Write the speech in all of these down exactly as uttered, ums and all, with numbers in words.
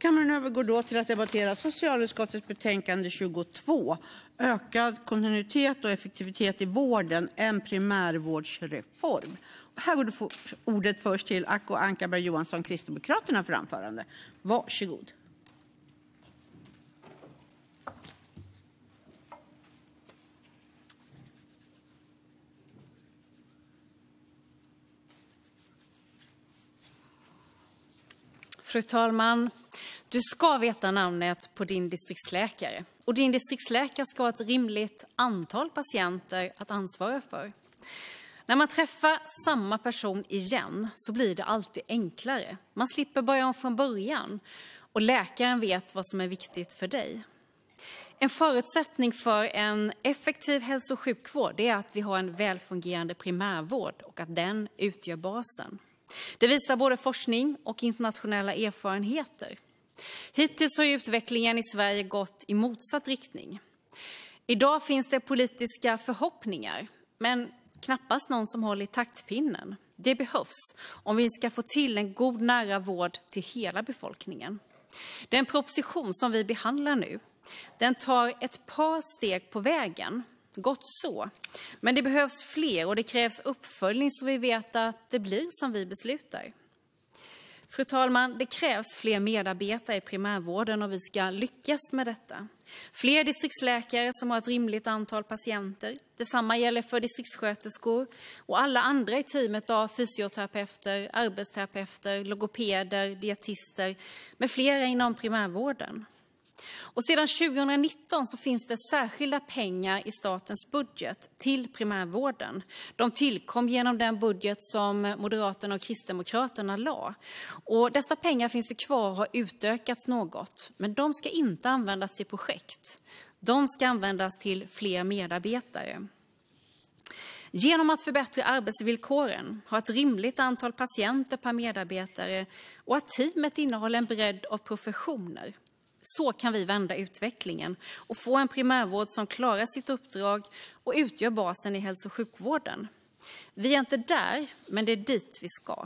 Kammaren övergår då till att debattera socialutskottets betänkande tjugotvå, ökad kontinuitet och effektivitet i vården, en primärvårdsreform. Och här går det ordet först till Acko Ankarberg Johansson, Kristdemokraterna, för anförande. Varsågod. Fru talman, du ska veta namnet på din distriktsläkare. Och din distriktsläkare ska ha ett rimligt antal patienter att ansvara för. När man träffar samma person igen så blir det alltid enklare. Man slipper börja om från början och läkaren vet vad som är viktigt för dig. En förutsättning för en effektiv hälso- och sjukvård är att vi har en välfungerande primärvård och att den utgör basen. Det visar både forskning och internationella erfarenheter. Hittills har utvecklingen i Sverige gått i motsatt riktning. Idag finns det politiska förhoppningar, men knappast någon som håller i taktpinnen. Det behövs om vi ska få till en god nära vård till hela befolkningen. Den proposition som vi behandlar nu, den tar ett par steg på vägen. Gott så. Men det behövs fler och det krävs uppföljning så vi vet att det blir som vi beslutar. Fru talman, det krävs fler medarbetare i primärvården och vi ska lyckas med detta. Fler distriktsläkare som har ett rimligt antal patienter. Detsamma gäller för distriktssköterskor och alla andra i teamet av fysioterapeuter, arbetsterapeuter, logopeder, dietister med flera inom primärvården. Och sedan tjugonitton så finns det särskilda pengar i statens budget till primärvården. De tillkom genom den budget som Moderaterna och Kristdemokraterna la. Och dessa pengar finns ju kvar och har utökats något. Men de ska inte användas till projekt. De ska användas till fler medarbetare. Genom att förbättra arbetsvillkoren, ha ett rimligt antal patienter per medarbetare och att teamet innehåller en bredd av professioner. Så kan vi vända utvecklingen och få en primärvård som klarar sitt uppdrag och utgör basen i hälso- och sjukvården. Vi är inte där, men det är dit vi ska.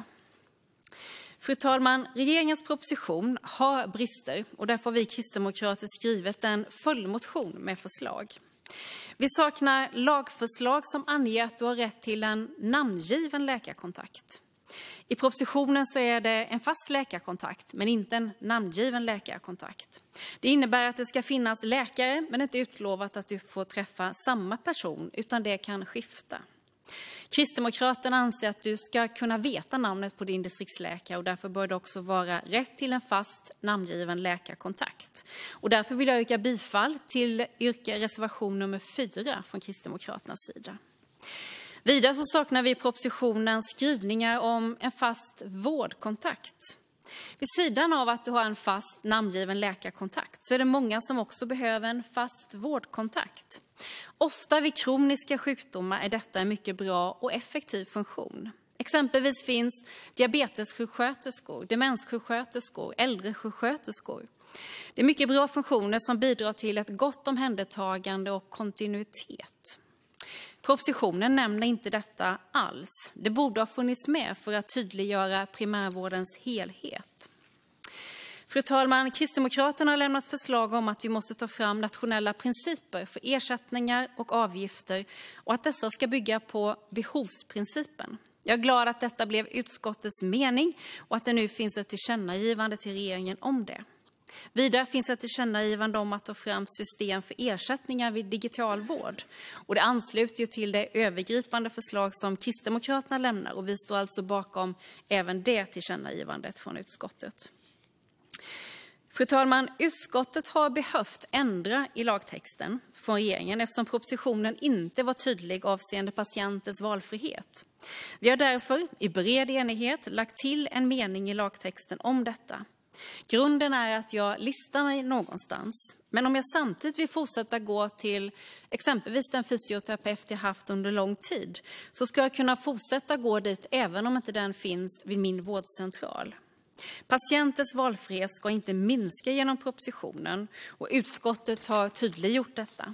Fru talman, regeringens proposition har brister och därför har vi kristdemokrater skrivit en följdmotion med förslag. Vi saknar lagförslag som anger att du har rätt till en namngiven läkarkontakt. I propositionen så är det en fast läkarkontakt men inte en namngiven läkarkontakt. Det innebär att det ska finnas läkare men inte utlovat att du får träffa samma person utan det kan skifta. Kristdemokraterna anser att du ska kunna veta namnet på din distriktsläkare och därför bör det också vara rätt till en fast namngiven läkarkontakt. Och därför vill jag yrka bifall till yrka reservation nummer fyra från Kristdemokraternas sida. Vidare så saknar vi i propositionen skrivningar om en fast vårdkontakt. Vid sidan av att du har en fast namngiven läkarkontakt så är det många som också behöver en fast vårdkontakt. Ofta vid kroniska sjukdomar är detta en mycket bra och effektiv funktion. Exempelvis finns diabetessjuksköterskor, demenssjuksköterskor, äldresjuksköterskor. Det är mycket bra funktioner som bidrar till ett gott omhändertagande och kontinuitet. Propositionen nämner inte detta alls. Det borde ha funnits med för att tydliggöra primärvårdens helhet. Fru talman, Kristdemokraterna har lämnat förslag om att vi måste ta fram nationella principer för ersättningar och avgifter och att dessa ska bygga på behovsprincipen. Jag är glad att detta blev utskottets mening och att det nu finns ett tillkännagivande till regeringen om det. Vidare finns ett tillkännagivande om att ta fram system för ersättningar vid digital vård. Och det ansluter ju till det övergripande förslag som Kristdemokraterna lämnar och vi står alltså bakom även det tillkännagivandet från utskottet. Fru talman, utskottet har behövt ändra i lagtexten från regeringen eftersom propositionen inte var tydlig avseende patientens valfrihet. Vi har därför i bred enighet lagt till en mening i lagtexten om detta. Grunden är att jag listar mig någonstans, men om jag samtidigt vill fortsätta gå till exempelvis den fysioterapeut jag haft under lång tid så ska jag kunna fortsätta gå dit även om inte den finns vid min vårdcentral. Patientens valfrihet ska inte minska genom propositionen och utskottet har tydliggjort detta.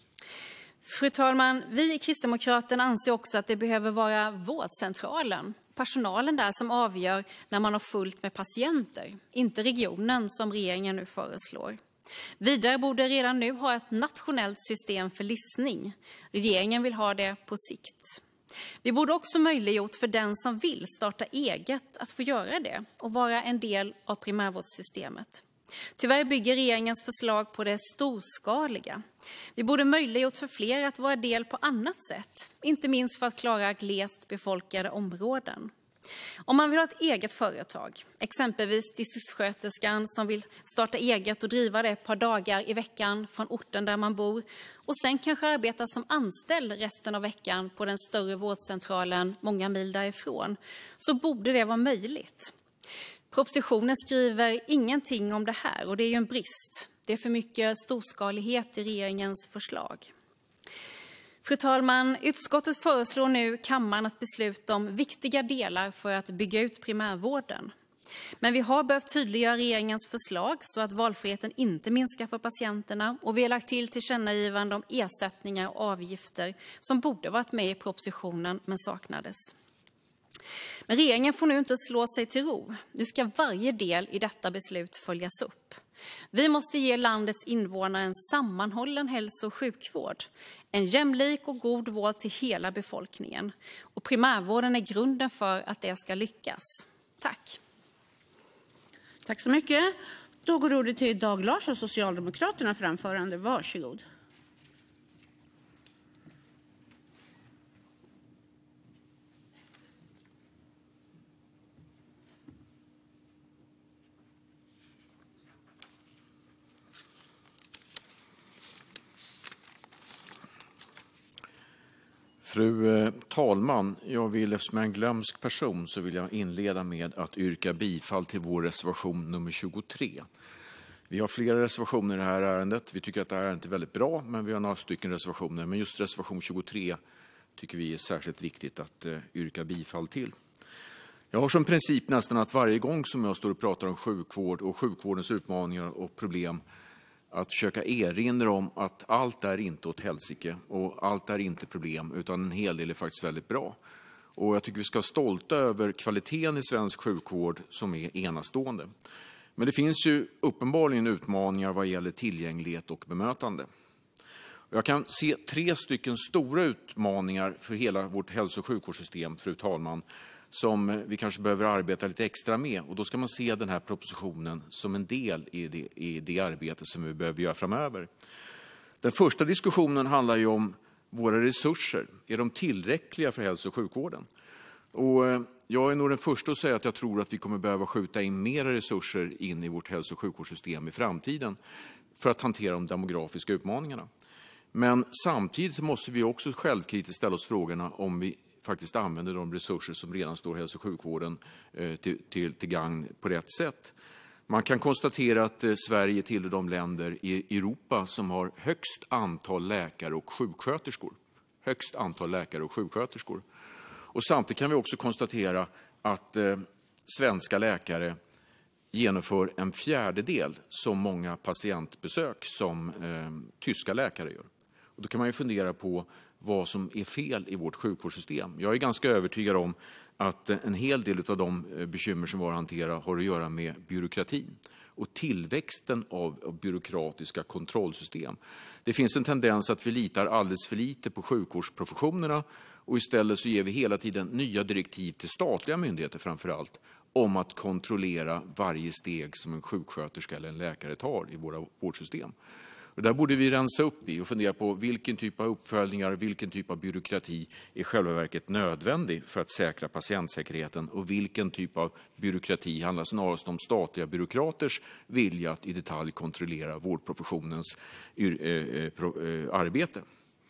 Fru talman, vi i Kristdemokraterna anser också att det behöver vara vårdcentralen, personalen där som avgör när man har fullt med patienter, inte regionen som regeringen nu föreslår. Vidare borde redan nu ha ett nationellt system för listning. Regeringen vill ha det på sikt. Vi borde också möjliggjort för den som vill starta eget att få göra det och vara en del av primärvårdssystemet. Tyvärr bygger regeringens förslag på det storskaliga. Vi borde möjliggjort för fler att vara del på annat sätt, inte minst för att klara glest befolkade områden. Om man vill ha ett eget företag, exempelvis distriktssköterskan som vill starta eget och driva det ett par dagar i veckan från orten där man bor och sen kanske arbeta som anställd resten av veckan på den större vårdcentralen många mil därifrån, så borde det vara möjligt. Propositionen skriver ingenting om det här och det är ju en brist. Det är för mycket storskalighet i regeringens förslag. Fru talman, utskottet föreslår nu kammaren att besluta om viktiga delar för att bygga ut primärvården. Men vi har behövt tydliggöra regeringens förslag så att valfriheten inte minskar för patienterna, och vi har lagt till tillkännagivande om ersättningar och avgifter som borde varit med i propositionen men saknades. Men regeringen får nu inte slå sig till ro. Nu ska varje del i detta beslut följas upp. Vi måste ge landets invånare en sammanhållen hälso- och sjukvård. En jämlik och god vård till hela befolkningen. Och primärvården är grunden för att det ska lyckas. Tack. Tack så mycket. Då går ordet till Dag Larsson, Socialdemokraterna, framförande. Varsågod. Fru talman, jag vill, eftersom jag är en glömsk person, så vill jag inleda med att yrka bifall till vår reservation nummer tjugotre. Vi har flera reservationer i det här ärendet. Vi tycker att det här ärendet är väldigt bra, men vi har några stycken reservationer. Men just reservation tjugotre tycker vi är särskilt viktigt att uh, yrka bifall till. Jag har som princip nästan att varje gång som jag står och pratar om sjukvård och sjukvårdens utmaningar och problem att försöka erinra om att allt är inte åt helsike och allt är inte problem, utan en hel del är faktiskt väldigt bra. Och jag tycker vi ska vara stolta över kvaliteten i svensk sjukvård som är enastående. Men det finns ju uppenbarligen utmaningar vad gäller tillgänglighet och bemötande. Jag kan se tre stycken stora utmaningar för hela vårt hälso- och sjukvårdssystem, fru talman, som vi kanske behöver arbeta lite extra med. Och då ska man se den här propositionen som en del i det, i det arbete som vi behöver göra framöver. Den första diskussionen handlar ju om våra resurser. Är de tillräckliga för hälso- och sjukvården? Och jag är nog den första att säga att jag tror att vi kommer behöva skjuta in mer resurser in i vårt hälso- och sjukvårdssystem i framtiden för att hantera de demografiska utmaningarna. Men samtidigt måste vi också självkritiskt ställa oss frågorna om vi faktiskt använder de resurser som redan står hälso- och sjukvården eh, till, till, till gagn på rätt sätt. Man kan konstatera att eh, Sverige tillhör de länder i Europa som har högst antal läkare och sjuksköterskor. Högst antal läkare och sjuksköterskor. Och samtidigt kan vi också konstatera att eh, svenska läkare genomför en fjärdedel så många patientbesök som eh, tyska läkare gör. Och då kan man ju fundera på vad som är fel i vårt sjukvårdssystem. Jag är ganska övertygad om att en hel del av de bekymmer som vi har att hantera har att göra med byråkratin och tillväxten av byråkratiska kontrollsystem. Det finns en tendens att vi litar alldeles för lite på sjukvårdsprofessionerna och istället så ger vi hela tiden nya direktiv till statliga myndigheter framför allt om att kontrollera varje steg som en sjuksköterska eller en läkare tar i våra vårdsystem. Och där borde vi rensa upp i och fundera på vilken typ av uppföljningar, vilken typ av byråkrati är själva verket nödvändig för att säkra patientsäkerheten och vilken typ av byråkrati handlar snarast om statliga byråkraters vilja att i detalj kontrollera vårdprofessionens arbete.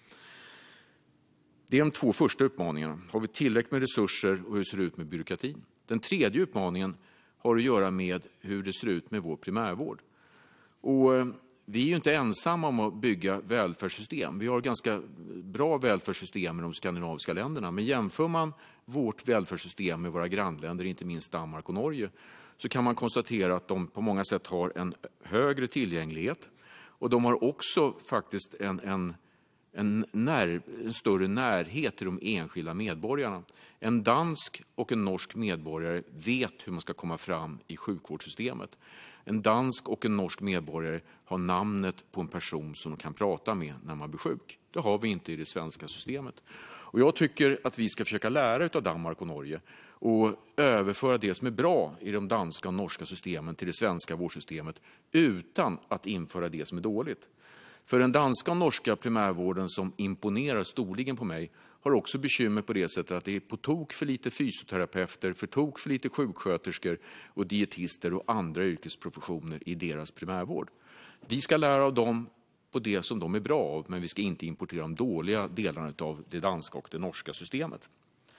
Det är de två första utmaningarna. Har vi tillräckligt med resurser och hur ser det ut med byråkratin? Den tredje utmaningen har att göra med hur det ser ut med vår primärvård. Och vi är ju inte ensamma om att bygga välfärdssystem. Vi har ganska bra välfärdssystem i de skandinaviska länderna. Men jämför man vårt välfärdssystem med våra grannländer, inte minst Danmark och Norge, så kan man konstatera att de på många sätt har en högre tillgänglighet. Och de har också faktiskt en, en en, när, en större närhet till de enskilda medborgarna. En dansk och en norsk medborgare vet hur man ska komma fram i sjukvårdssystemet. En dansk och en norsk medborgare har namnet på en person som de kan prata med när man blir sjuk. Det har vi inte i det svenska systemet. Och jag tycker att vi ska försöka lära av Danmark och Norge och överföra det som är bra i de danska och norska systemen till det svenska vårdsystemet utan att införa det som är dåligt. För den danska och norska primärvården som imponerar storligen på mig har också bekymmer på det sättet att det är på tok för lite fysioterapeuter, för tok för lite sjuksköterskor och dietister och andra yrkesprofessioner i deras primärvård. Vi ska lära av dem på det som de är bra av, men vi ska inte importera de dåliga delarna av det danska och det norska systemet.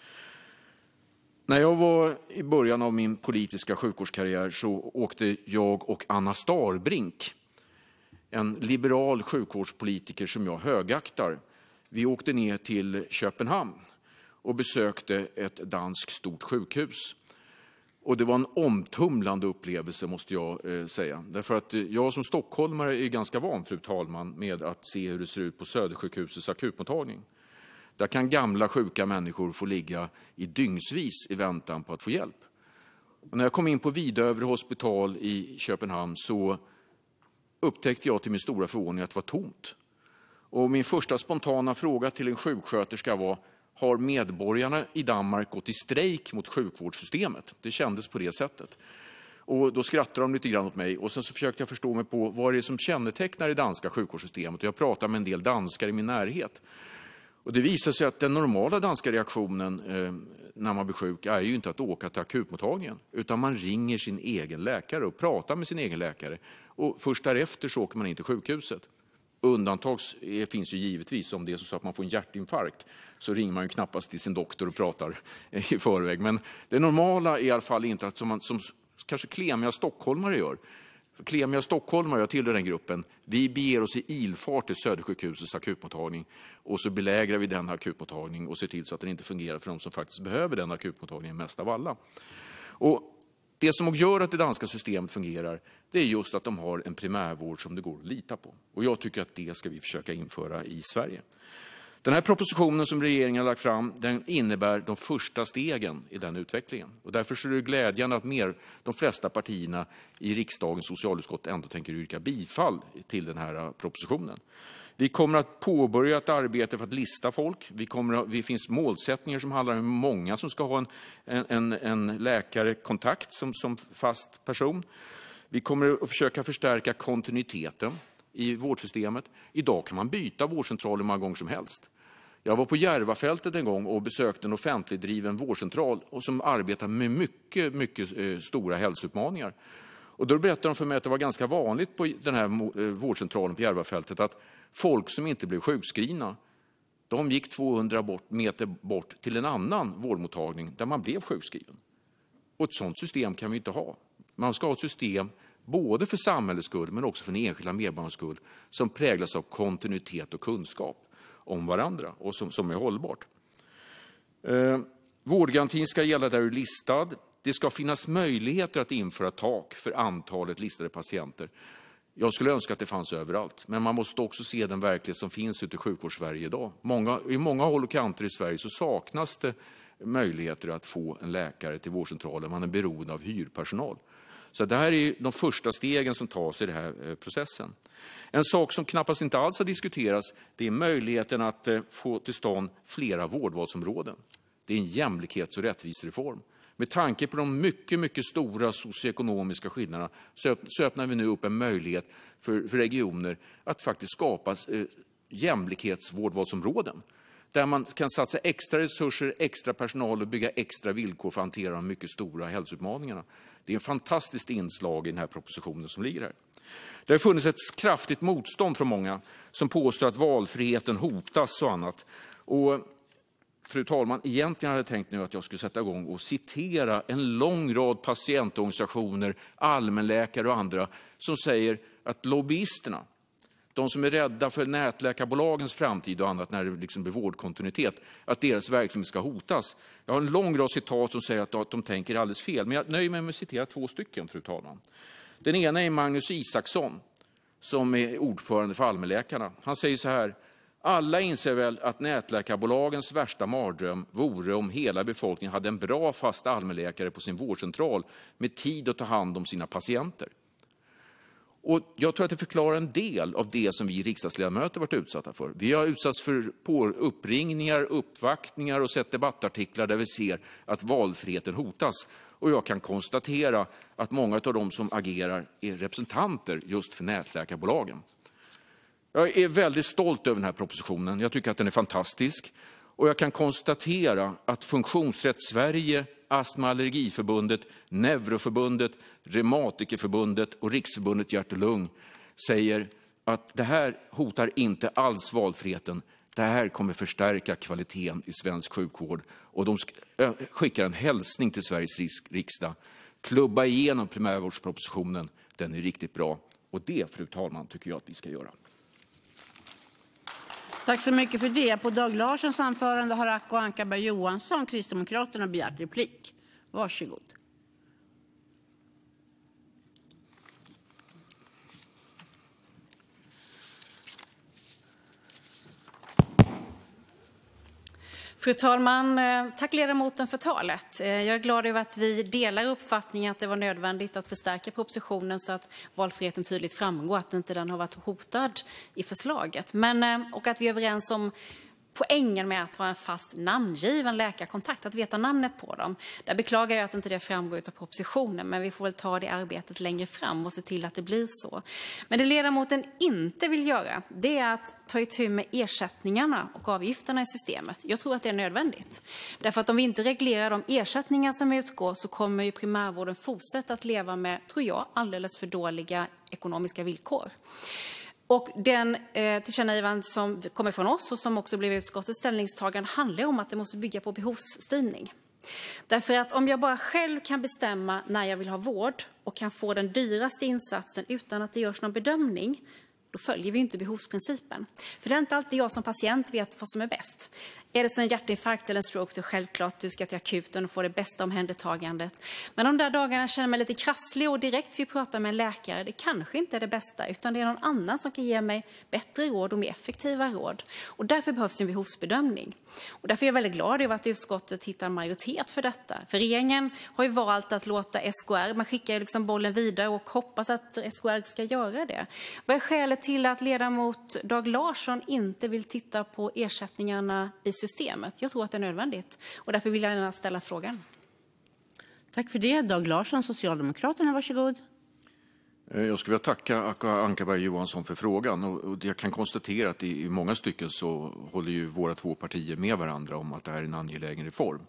När jag var i början av min politiska sjukvårdskarriär så åkte jag och Anna Starbrink, en liberal sjukvårdspolitiker som jag högaktar. Vi åkte ner till Köpenhamn och besökte ett danskt stort sjukhus. Och det var en omtumlande upplevelse måste jag eh, säga. Därför att jag som stockholmare är ganska van, fru talman, med att se hur det ser ut på Södersjukhusets akutmottagning. Där kan gamla sjuka människor få ligga i dygnsvis i väntan på att få hjälp. Och när jag kom in på Vidövre hospital i Köpenhamn så upptäckte jag till min stora förvåning att det var tomt. Och min första spontana fråga till en sjuksköterska var: har medborgarna i Danmark gått i strejk mot sjukvårdssystemet? Det kändes på det sättet. Och då skrattade de lite grann åt mig och sen så försökte jag förstå mig på vad det är som kännetecknar det danska sjukvårdssystemet. Och jag pratade med en del danskar i min närhet. Och det visar sig att den normala danska reaktionen eh, när man blir sjuk är ju inte att åka till akutmottagningen, utan man ringer sin egen läkare och pratar med sin egen läkare. Och först därefter så åker man in till sjukhuset. Undantag finns ju givetvis om det är så att man får en hjärtinfarkt. Så ringer man ju knappast till sin doktor och pratar i förväg. Men det normala är i alla fall inte att som, man, som kanske klemiga stockholmare gör. För klemiga stockholmare, jag tillhör den gruppen, vi beger oss i ilfart till Södersjukhusets akutmottagning. Och så belägrar vi den akutmottagning och ser till så att den inte fungerar för de som faktiskt behöver den akutmottagningen mest av alla. Och det som gör att det danska systemet fungerar, det är just att de har en primärvård som det går att lita på. Och jag tycker att det ska vi försöka införa i Sverige. Den här propositionen som regeringen har lagt fram, den innebär de första stegen i den utvecklingen. Och därför är det glädjande att mer, de flesta partierna i riksdagens socialutskott ändå tänker yrka bifall till den här propositionen. Vi kommer att påbörja ett arbete för att lista folk. Vi kommer att, det finns målsättningar som handlar om hur många som ska ha en, en, en läkarekontakt som, som fast person. Vi kommer att försöka förstärka kontinuiteten i vårdsystemet. Idag kan man byta vårdcentral hur många gånger som helst. Jag var på Järvafältet en gång och besökte en offentligdriven vårdcentral och som arbetar med mycket, mycket eh, stora hälsoutmaningar. Och då berättade de för mig att det var ganska vanligt på den här vårdcentralen på Järvafältet att folk som inte blev sjukskrivna, de gick tvåhundra meter bort till en annan vårdmottagning där man blev sjukskriven. Och ett sådant system kan vi inte ha. Man ska ha ett system både för samhällets skull men också för den enskilda medborgarens skull som präglas av kontinuitet och kunskap om varandra och som, som är hållbart. Eh, vårdgarantin ska gälla där du är listad. Det ska finnas möjligheter att införa tak för antalet listade patienter. Jag skulle önska att det fanns överallt, men man måste också se den verklighet som finns ute i sjukvårdssverige idag. Många, i många håll och kanter i Sverige så saknas det möjligheter att få en läkare till vårdcentralen. Man är beroende av hyrpersonal. Så det här är de första stegen som tas i den här processen. En sak som knappast inte alls har diskuterats, det är möjligheten att få till stånd flera vårdvalsområden. Det är en jämlikhets- och rättvisereform. Med tanke på de mycket, mycket stora socioekonomiska skillnaderna så, så öppnar vi nu upp en möjlighet för, för regioner att faktiskt skapa eh, jämlikhetsvårdvalsområden. Där man kan satsa extra resurser, extra personal och bygga extra villkor för att hantera de mycket stora hälsoutmaningarna. Det är en fantastiskt inslag i den här propositionen som ligger här. Det har funnits ett kraftigt motstånd från många som påstår att valfriheten hotas och annat. Och fru talman, egentligen hade jag tänkt nu att jag skulle sätta igång och citera en lång rad patientorganisationer, allmänläkare och andra som säger att lobbyisterna, de som är rädda för nätläkarbolagens framtid och annat när det liksom blir vårdkontinuitet, att deras verksamhet ska hotas. Jag har en lång rad citat som säger att de tänker alldeles fel, men jag nöjer mig med att citera två stycken, fru talman. Den ena är Magnus Isaksson som är ordförande för allmänläkarna. Han säger så här: Alla inser väl att nätläkarbolagens värsta mardröm vore om hela befolkningen hade en bra fast allmänläkare på sin vårdcentral med tid att ta hand om sina patienter. Och jag tror att det förklarar en del av det som vi riksdagsledamöter varit utsatta för. Vi har utsatts för uppringningar, uppvaktningar och sett debattartiklar där vi ser att valfriheten hotas. Och jag kan konstatera att många av dem som agerar är representanter just för nätläkarbolagen. Jag är väldigt stolt över den här propositionen. Jag tycker att den är fantastisk. Och jag kan konstatera att Funktionsrätt Sverige, Astma- och allergiförbundet, Neuroförbundet, Reumatikerförbundet och Riksförbundet Hjärt och Lung säger att det här hotar inte alls valfriheten. Det här kommer förstärka kvaliteten i svensk sjukvård. Och de skickar en hälsning till Sveriges riksdag. Klubba igenom primärvårdspropositionen. Den är riktigt bra. Och det, fru talman, tycker jag att vi ska göra. Tack så mycket för det. På Dag Larssons anförande har Acko Ankarberg Johansson, Kristdemokraterna, begärt replik. Varsågod. Fru talman, tack ledamoten för talet. Jag är glad över att vi delar uppfattningen att det var nödvändigt att förstärka propositionen så att valfriheten tydligt framgår att inte den har varit hotad i förslaget. Men, och att vi är överens om poängen med att ha en fast namngiven läkarkontakt, att veta namnet på dem. Där beklagar jag att inte det framgår av propositionen, men vi får väl ta det arbetet längre fram och se till att det blir så. Men det ledamoten inte vill göra, det är att ta itu med ersättningarna och avgifterna i systemet. Jag tror att det är nödvändigt. Därför att om vi inte reglerar de ersättningar som utgår så kommer ju primärvården fortsätta att leva med, tror jag, alldeles för dåliga ekonomiska villkor. Och den eh, tillkännagivande som kommer från oss och som också blev utskottets ställningstagande handlar om att det måste bygga på behovsstyrning. Därför att om jag bara själv kan bestämma när jag vill ha vård och kan få den dyraste insatsen utan att det görs någon bedömning, då följer vi inte behovsprincipen. För det är inte alltid jag som patient vet vad som är bäst. Är det så en hjärtinfarkt eller en stroke, då självklart du ska till akuten och få det bästa omhändertagandet. Men de där dagarna känner mig lite krasslig och direkt vi pratar med en läkare, det kanske inte är det bästa, utan det är någon annan som kan ge mig bättre råd och mer effektiva råd. Och därför behövs en behovsbedömning. Och därför är jag väldigt glad över att utskottet hittar en majoritet för detta. För regeringen har ju valt att låta S K R, man skickar ju liksom bollen vidare och hoppas att S K R ska göra det. Vad är skälet till att ledamot Dag Larsson inte vill titta på ersättningarna i systemet? Jag tror att det är nödvändigt och därför vill jag gärna ställa frågan. Tack för det. Dag Larsson, Socialdemokraterna, varsågod. Jag skulle vilja tacka Acko Ankarberg Johansson för frågan. Och jag kan konstatera att i många stycken så håller ju våra två partier med varandra om att det här är en angelägen reform.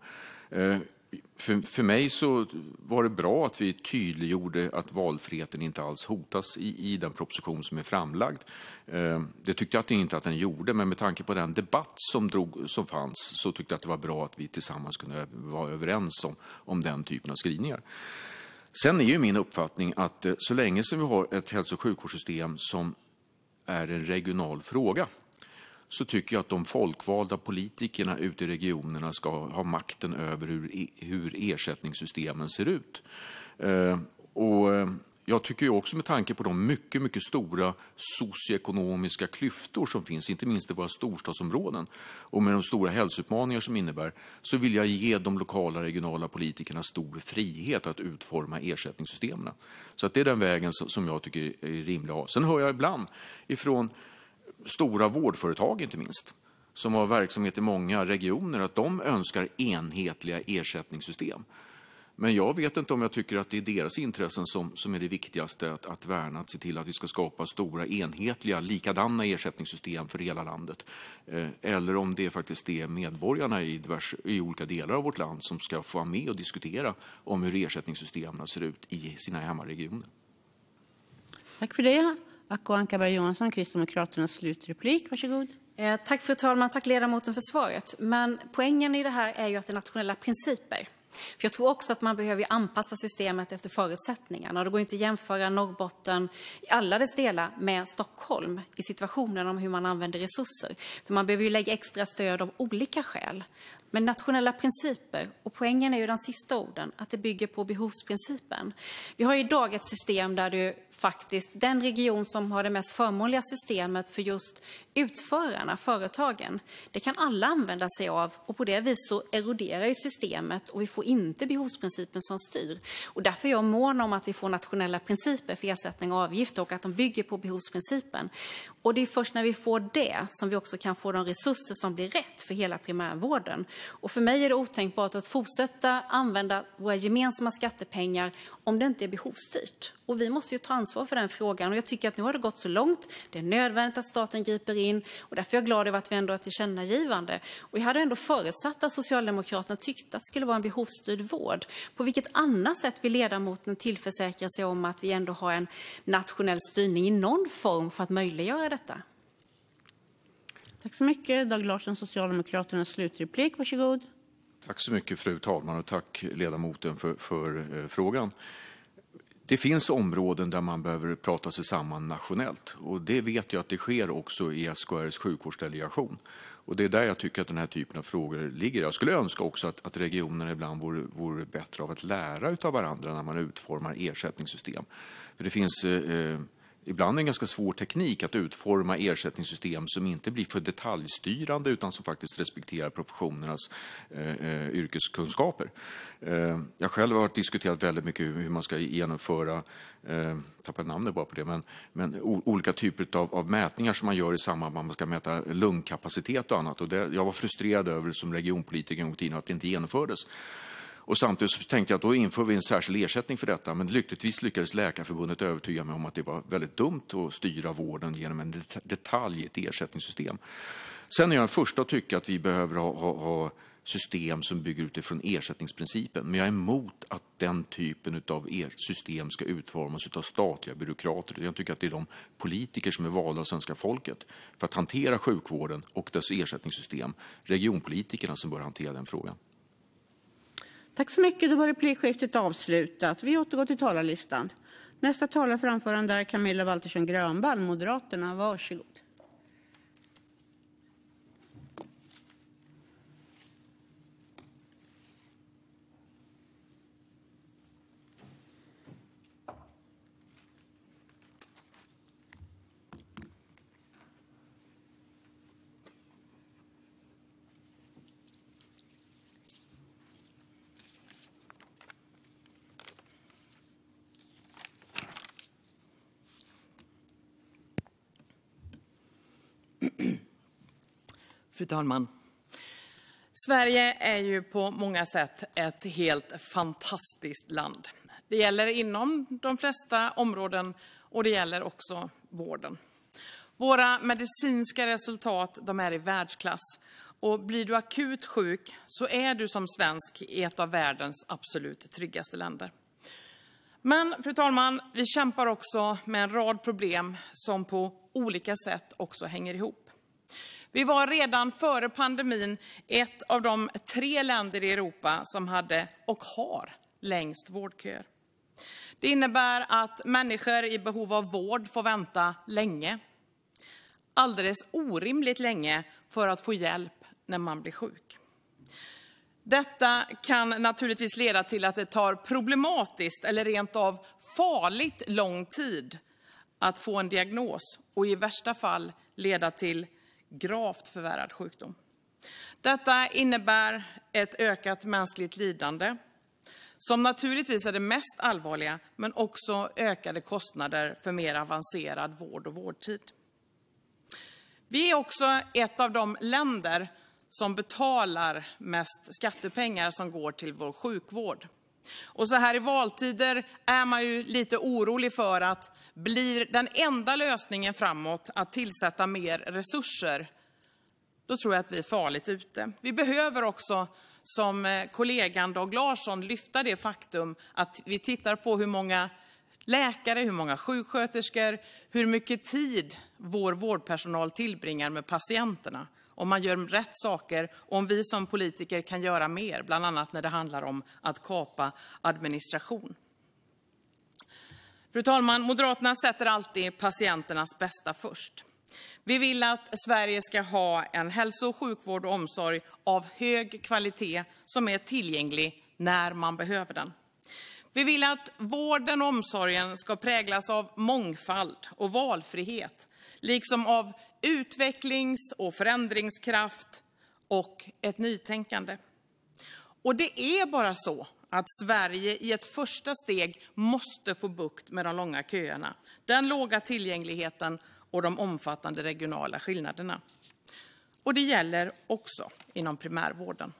För, för mig så var det bra att vi tydliggjorde att valfriheten inte alls hotas i, i den proposition som är framlagd. Det tyckte jag att inte att den gjorde, men med tanke på den debatt som, drog, som fanns så tyckte jag att det var bra att vi tillsammans kunde vara överens om, om den typen av skrivningar. Sen är ju min uppfattning att så länge som vi har ett hälso- och sjukvårdssystem som är en regional fråga, så tycker jag att de folkvalda politikerna ute i regionerna ska ha makten över hur, hur ersättningssystemen ser ut. Eh, och jag tycker ju också med tanke på de mycket, mycket stora socioekonomiska klyftor som finns, inte minst i våra storstadsområden, och med de stora hälsoutmaningar som innebär, så vill jag ge de lokala regionala politikerna stor frihet att utforma ersättningssystemen. Så att det är den vägen som jag tycker är rimlig att ha. Sen hör jag ibland ifrån stora vårdföretag inte minst, som har verksamhet i många regioner, att de önskar enhetliga ersättningssystem. Men jag vet inte om jag tycker att det är deras intressen som, som är det viktigaste att, att värna, att se till att vi ska skapa stora enhetliga, likadana ersättningssystem för hela landet. Eh, eller om det är faktiskt är medborgarna i, divers, i olika delar av vårt land som ska få vara med och diskutera om hur ersättningssystemen ser ut i sina hemmaregioner. Tack för det. Acko Ankarberg Johansson, Kristdemokraternas slutreplik. Varsågod. Eh, tack fru talman, tack ledamoten för svaret. Men poängen i det här är ju att det är nationella principer. För jag tror också att man behöver anpassa systemet efter förutsättningarna. Och det går inte att jämföra Norrbotten i alla dess delar med Stockholm i situationen om hur man använder resurser. För man behöver ju lägga extra stöd av olika skäl. med nationella principer. Och poängen är ju den sista orden, att det bygger på behovsprincipen. Vi har idag ett system där du faktiskt, den region som har det mest förmånliga systemet för just utförarna, företagen, det kan alla använda sig av, och på det viset så eroderar ju systemet och vi får inte behovsprincipen som styr. Och därför är jag mån om att vi får nationella principer för ersättning och avgifter och att de bygger på behovsprincipen. Och det är först när vi får det som vi också kan få de resurser som blir rätt för hela primärvården. Och för mig är det otänkbart att fortsätta använda våra gemensamma skattepengar om det inte är behovsstyrt. Och vi måste ju ta ansvar för den frågan. Och jag tycker att nu har det gått så långt. Det är nödvändigt att staten griper in. Och därför är jag glad över att vi ändå har ett tillkännagivande. Och jag hade ändå förutsatt att Socialdemokraterna tyckte att det skulle vara en behovsstyrd vård. På vilket annat sätt vill ledamoten tillförsäkra sig om att vi ändå har en nationell styrning i någon form för att möjliggöra detta? Tack så mycket. Dag Larsson, Socialdemokraternas slutreplik. Varsågod. Tack så mycket, fru talman, och tack ledamoten för, för eh, frågan. Det finns områden där man behöver prata sig samman nationellt, och det vet jag att det sker också i S K R:s sjukvårdsdelegation. Och det är där jag tycker att den här typen av frågor ligger. Jag skulle önska också att, att regionerna ibland vore, vore bättre av att lära av varandra när man utformar ersättningssystem. För det finns eh, ibland en ganska svår teknik att utforma ersättningssystem som inte blir för detaljstyrande utan som faktiskt respekterar professionernas eh, yrkeskunskaper. Eh, jag själv har diskuterat väldigt mycket hur man ska genomföra, eh, tappar namnet bara på det, men, men o, olika typer av, av mätningar som man gör i samband med att man ska mäta lungkapacitet och annat. Och det, jag var frustrerad över som regionpolitiker en gång tiden att det inte genomfördes. Och samtidigt så tänkte jag att då inför vi en särskild ersättning för detta. Men lyckligtvis lyckades Läkarförbundet övertyga mig om att det var väldigt dumt att styra vården genom en detalj i ett ersättningssystem. Sen är jag den första att tycka att vi behöver ha, ha, ha system som bygger utifrån ersättningsprincipen. Men jag är emot att den typen av system ska utformas av statliga byråkrater. Jag tycker att det är de politiker som är valda av svenska folket för att hantera sjukvården och dess ersättningssystem. Regionpolitikerna som bör hantera den frågan. Tack så mycket. Då var replikskiftet avslutat. Vi återgår till talarlistan. Nästa talare för anförande är Camilla Waltersson Grönvall, Moderaterna. Varsågod. Fru talman. Sverige är ju på många sätt ett helt fantastiskt land. Det gäller inom de flesta områden och det gäller också vården. Våra medicinska resultat, de är i världsklass. Och blir du akut sjuk så är du som svensk i ett av världens absolut tryggaste länder. Men fru talman, vi kämpar också med en rad problem som på olika sätt också hänger ihop. Vi var redan före pandemin ett av de tre länder i Europa som hade och har längst vårdköer. Det innebär att människor i behov av vård får vänta länge. Alldeles orimligt länge för att få hjälp när man blir sjuk. Detta kan naturligtvis leda till att det tar problematiskt eller rent av farligt lång tid att få en diagnos och i värsta fall leda till gravt förvärrad sjukdom. Detta innebär ett ökat mänskligt lidande som naturligtvis är det mest allvarliga, men också ökade kostnader för mer avancerad vård och vårdtid. Vi är också ett av de länder som betalar mest skattepengar som går till vår sjukvård. Och så här i valtider är man ju lite orolig för att blir den enda lösningen framåt att tillsätta mer resurser, då tror jag att vi är farligt ute. Vi behöver också, som kollegan Dag Larsson, lyfta det faktum att vi tittar på hur många läkare, hur många sjuksköterskor, hur mycket tid vår vårdpersonal tillbringar med patienterna. Om man gör rätt saker och om vi som politiker kan göra mer, bland annat när det handlar om att kapa administration. Fru talman, Moderaterna sätter alltid patienternas bästa först. Vi vill att Sverige ska ha en hälso- och sjukvård och omsorg av hög kvalitet som är tillgänglig när man behöver den. Vi vill att vården och omsorgen ska präglas av mångfald och valfrihet, liksom av utvecklings- och förändringskraft och ett nytänkande. Och det är bara så att Sverige i ett första steg måste få bukt med de långa köerna, den låga tillgängligheten och de omfattande regionala skillnaderna. Och det gäller också inom primärvården.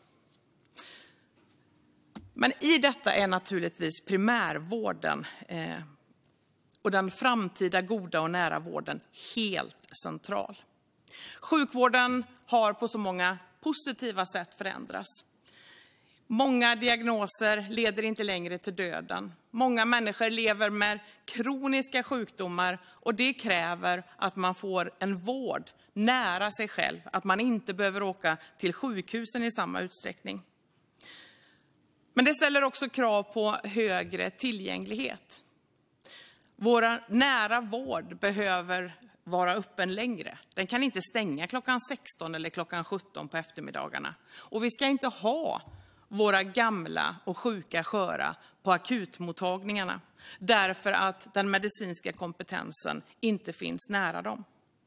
Men i detta är naturligtvis primärvården eh, och den framtida goda och nära vården helt central. Sjukvården har på så många positiva sätt förändrats. Många diagnoser leder inte längre till döden. Många människor lever med kroniska sjukdomar och det kräver att man får en vård nära sig själv. Att man inte behöver åka till sjukhusen i samma utsträckning. Men det ställer också krav på högre tillgänglighet. Vår nära vård behöver vara öppen längre. Den kan inte stänga klockan sexton eller klockan sjutton på eftermiddagarna. Och vi ska inte ha våra gamla och sjuka sköra på akutmottagningarna därför att den medicinska kompetensen inte finns nära dem.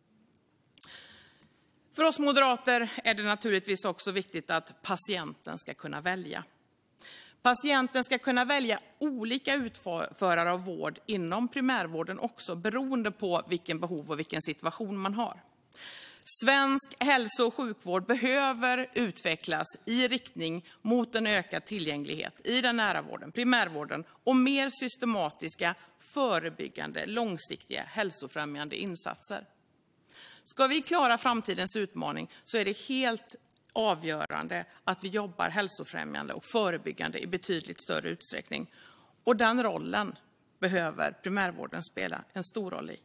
För oss moderater är det naturligtvis också viktigt att patienten ska kunna välja. Patienten ska kunna välja olika utförare av vård inom primärvården också, beroende på vilken behov och vilken situation man har. Svensk hälso- och sjukvård behöver utvecklas i riktning mot en ökad tillgänglighet i den nära vården, primärvården och mer systematiska, förebyggande, långsiktiga, hälsofrämjande insatser. Ska vi klara framtidens utmaning så är det helt avgörande att vi jobbar hälsofrämjande och förebyggande i betydligt större utsträckning. Och den rollen behöver primärvården spela en stor roll i.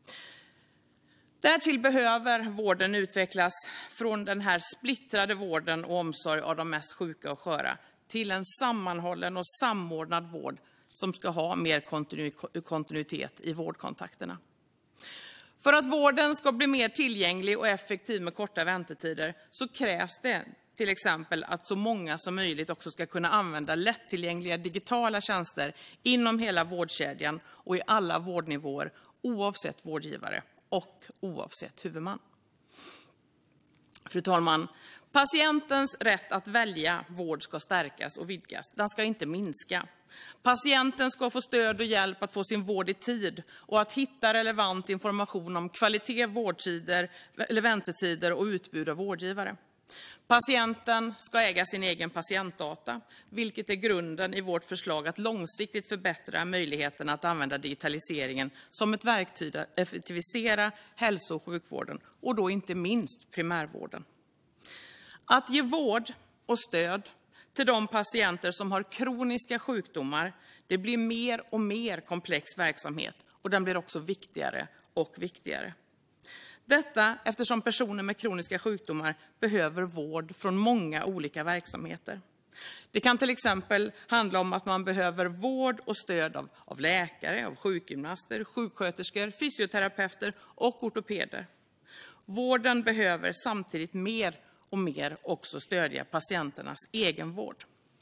Därtill behöver vården utvecklas från den här splittrade vården och omsorg av de mest sjuka och sköra till en sammanhållen och samordnad vård som ska ha mer kontinu- kontinuitet i vårdkontakterna. För att vården ska bli mer tillgänglig och effektiv med korta väntetider så krävs det till exempel att så många som möjligt också ska kunna använda lättillgängliga digitala tjänster inom hela vårdkedjan och i alla vårdnivåer oavsett vårdgivare och oavsett huvudman. Fru talman, patientens rätt att välja vård ska stärkas och vidgas. Den ska inte minska. Patienten ska få stöd och hjälp att få sin vård i tid och att hitta relevant information om kvalitet, vårdtider, eller väntetider och utbud av vårdgivare. Patienten ska äga sin egen patientdata, vilket är grunden i vårt förslag att långsiktigt förbättra möjligheten att använda digitaliseringen som ett verktyg att effektivisera hälso- och sjukvården och då inte minst primärvården. Att ge vård och stöd till de patienter som har kroniska sjukdomar, det blir mer och mer komplex verksamhet och den blir också viktigare och viktigare. Detta eftersom personer med kroniska sjukdomar behöver vård från många olika verksamheter. Det kan till exempel handla om att man behöver vård och stöd av, av läkare, av sjukgymnaster, sjuksköterskor, fysioterapeuter och ortopeder. Vården behöver samtidigt mer och mer också stödja patienternas egenvård.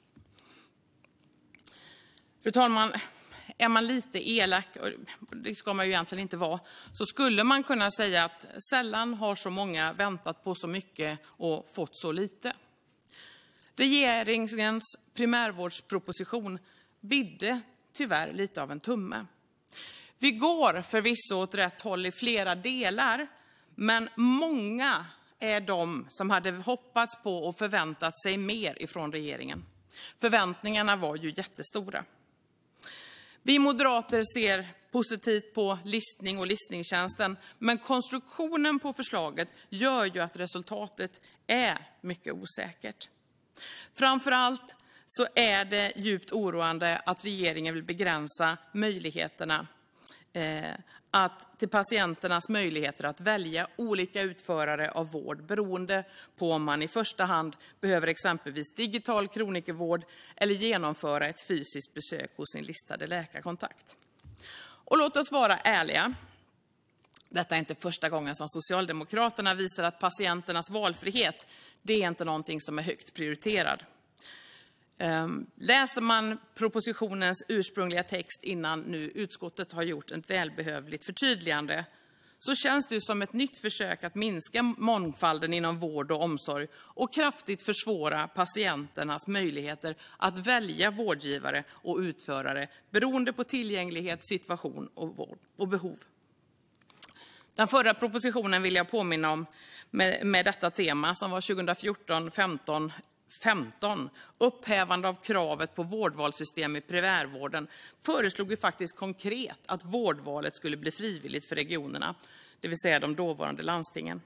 Fru talman, är man lite elak, och det ska man ju egentligen inte vara, så skulle man kunna säga att sällan har så många väntat på så mycket och fått så lite. Regeringens primärvårdsproposition bidde tyvärr lite av en tumme. Vi går förvisso åt rätt håll i flera delar, men många är de som hade hoppats på och förväntat sig mer ifrån regeringen. Förväntningarna var ju jättestora. Vi moderater ser positivt på listning och listningstjänsten, men konstruktionen på förslaget gör ju att resultatet är mycket osäkert. Framförallt så är det djupt oroande att regeringen vill begränsa möjligheterna eh, att, till patienternas möjligheter att välja olika utförare av vård beroende på om man i första hand behöver exempelvis digital kronikervård eller genomföra ett fysiskt besök hos sin listade läkarkontakt. Och låt oss vara ärliga. Detta är inte första gången som Socialdemokraterna visar att patienternas valfrihet, det är inte någonting som är högt prioriterad. Läser man propositionens ursprungliga text innan nu utskottet har gjort ett välbehövligt förtydligande, så känns det som ett nytt försök att minska mångfalden inom vård och omsorg och kraftigt försvåra patienternas möjligheter att välja vårdgivare och utförare beroende på tillgänglighet, situation och, vård och behov. Den förra propositionen vill jag påminna om med, med detta tema som var tjugohundrafjorton femton femton, upphävande av kravet på vårdvalssystem i primärvården, föreslog ju faktiskt konkret att vårdvalet skulle bli frivilligt för regionerna, det vill säga de dåvarande landstingen.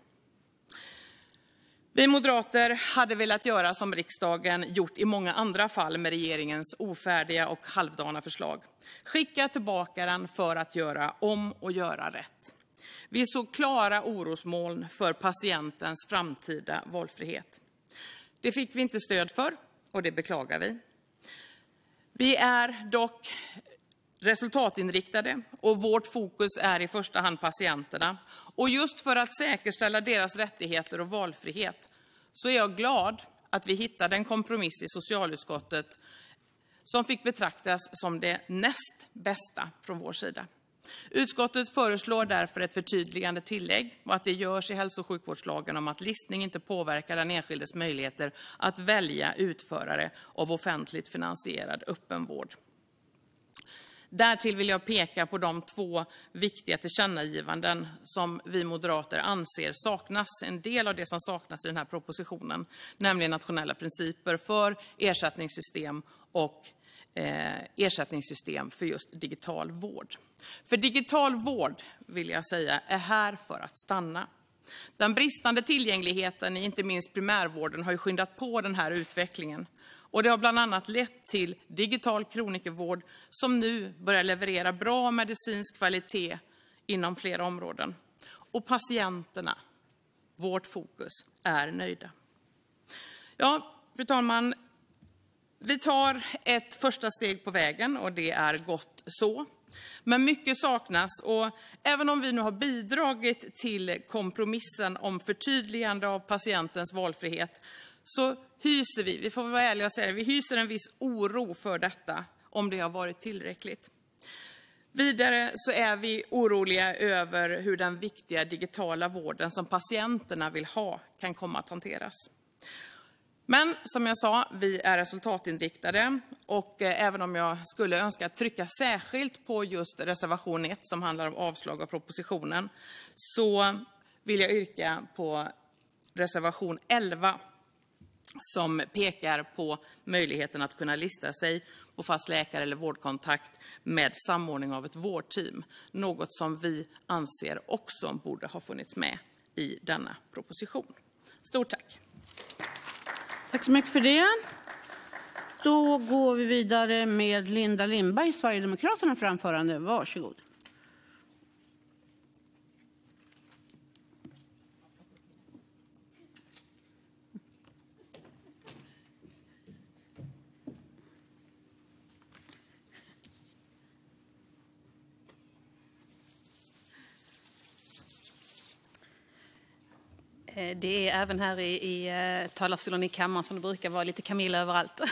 Vi moderater hade velat göra som riksdagen gjort i många andra fall med regeringens ofärdiga och halvdana förslag. Skicka tillbaka den för att göra om och göra rätt. Vi såg klara orosmoln för patientens framtida valfrihet. Det fick vi inte stöd för och det beklagar vi. Vi är dock resultatinriktade och vårt fokus är i första hand patienterna. Och just för att säkerställa deras rättigheter och valfrihet så är jag glad att vi hittade en kompromiss i socialutskottet som fick betraktas som det näst bästa från vår sida. Utskottet föreslår därför ett förtydligande tillägg och att det görs i hälso- och sjukvårdslagen om att listning inte påverkar den enskildes möjligheter att välja utförare av offentligt finansierad öppenvård. Därtill vill jag peka på de två viktiga tillkännagivanden som vi moderater anser saknas. En del av det som saknas i den här propositionen, nämligen nationella principer för ersättningssystem och eh, ersättningssystem för just digital vård. För digital vård, vill jag säga, är här för att stanna. Den bristande tillgängligheten i inte minst primärvården har ju skyndat på den här utvecklingen. Och det har bland annat lett till digital kronikervård som nu börjar leverera bra medicinsk kvalitet inom flera områden. Och patienterna, vårt fokus, är nöjda. Ja, fru talman, vi tar ett första steg på vägen och det är gott så. Men mycket saknas och även om vi nu har bidragit till kompromissen om förtydligande av patientens valfrihet så hyser vi, vi får vara ärliga och säga det, vi hyser en viss oro för detta om det har varit tillräckligt. Vidare så är vi oroliga över hur den viktiga digitala vården som patienterna vill ha kan komma att hanteras. Men som jag sa, vi är resultatinriktade och även om jag skulle önska trycka särskilt på just reservation ett som handlar om avslag av propositionen så vill jag yrka på reservation elva som pekar på möjligheten att kunna lista sig på fast läkare eller vårdkontakt med samordning av ett vårdteam. Något som vi anser också borde ha funnits med i denna proposition. Stort tack! Tack så mycket för det. Då går vi vidare med Linda Lindberg, Sverigedemokraterna, framförande. Varsågod. Det är även här i, i talarstolen i kammaren som det brukar vara lite Camilla överallt.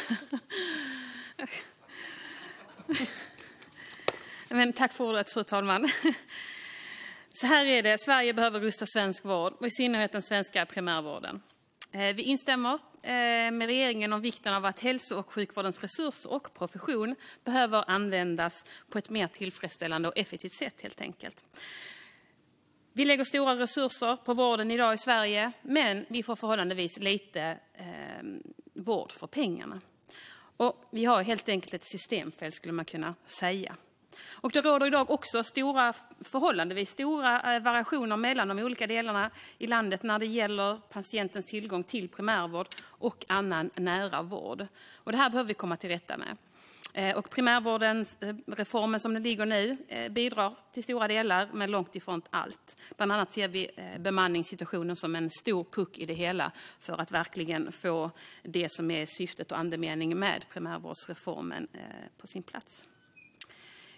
Men tack för ordet, fru talman. Så här är det, Sverige behöver rusta svensk vård och i synnerhet den svenska primärvården. Vi instämmer med regeringen om vikten av att hälso- och sjukvårdens resurser och profession behöver användas på ett mer tillfredsställande och effektivt sätt helt enkelt. Vi lägger stora resurser på vården idag i Sverige, men vi får förhållandevis lite eh, vård för pengarna. Och vi har helt enkelt ett systemfel skulle man kunna säga. Och det råder idag också stora, förhållandevis stora variationer mellan de olika delarna i landet när det gäller patientens tillgång till primärvård och annan nära vård. Och det här behöver vi komma till rätta med. Och primärvårdens reformen som den ligger nu bidrar till stora delar men långt ifrån allt. Bland annat ser vi bemanningssituationen som en stor puck i det hela för att verkligen få det som är syftet och andemeningen med primärvårdsreformen på sin plats.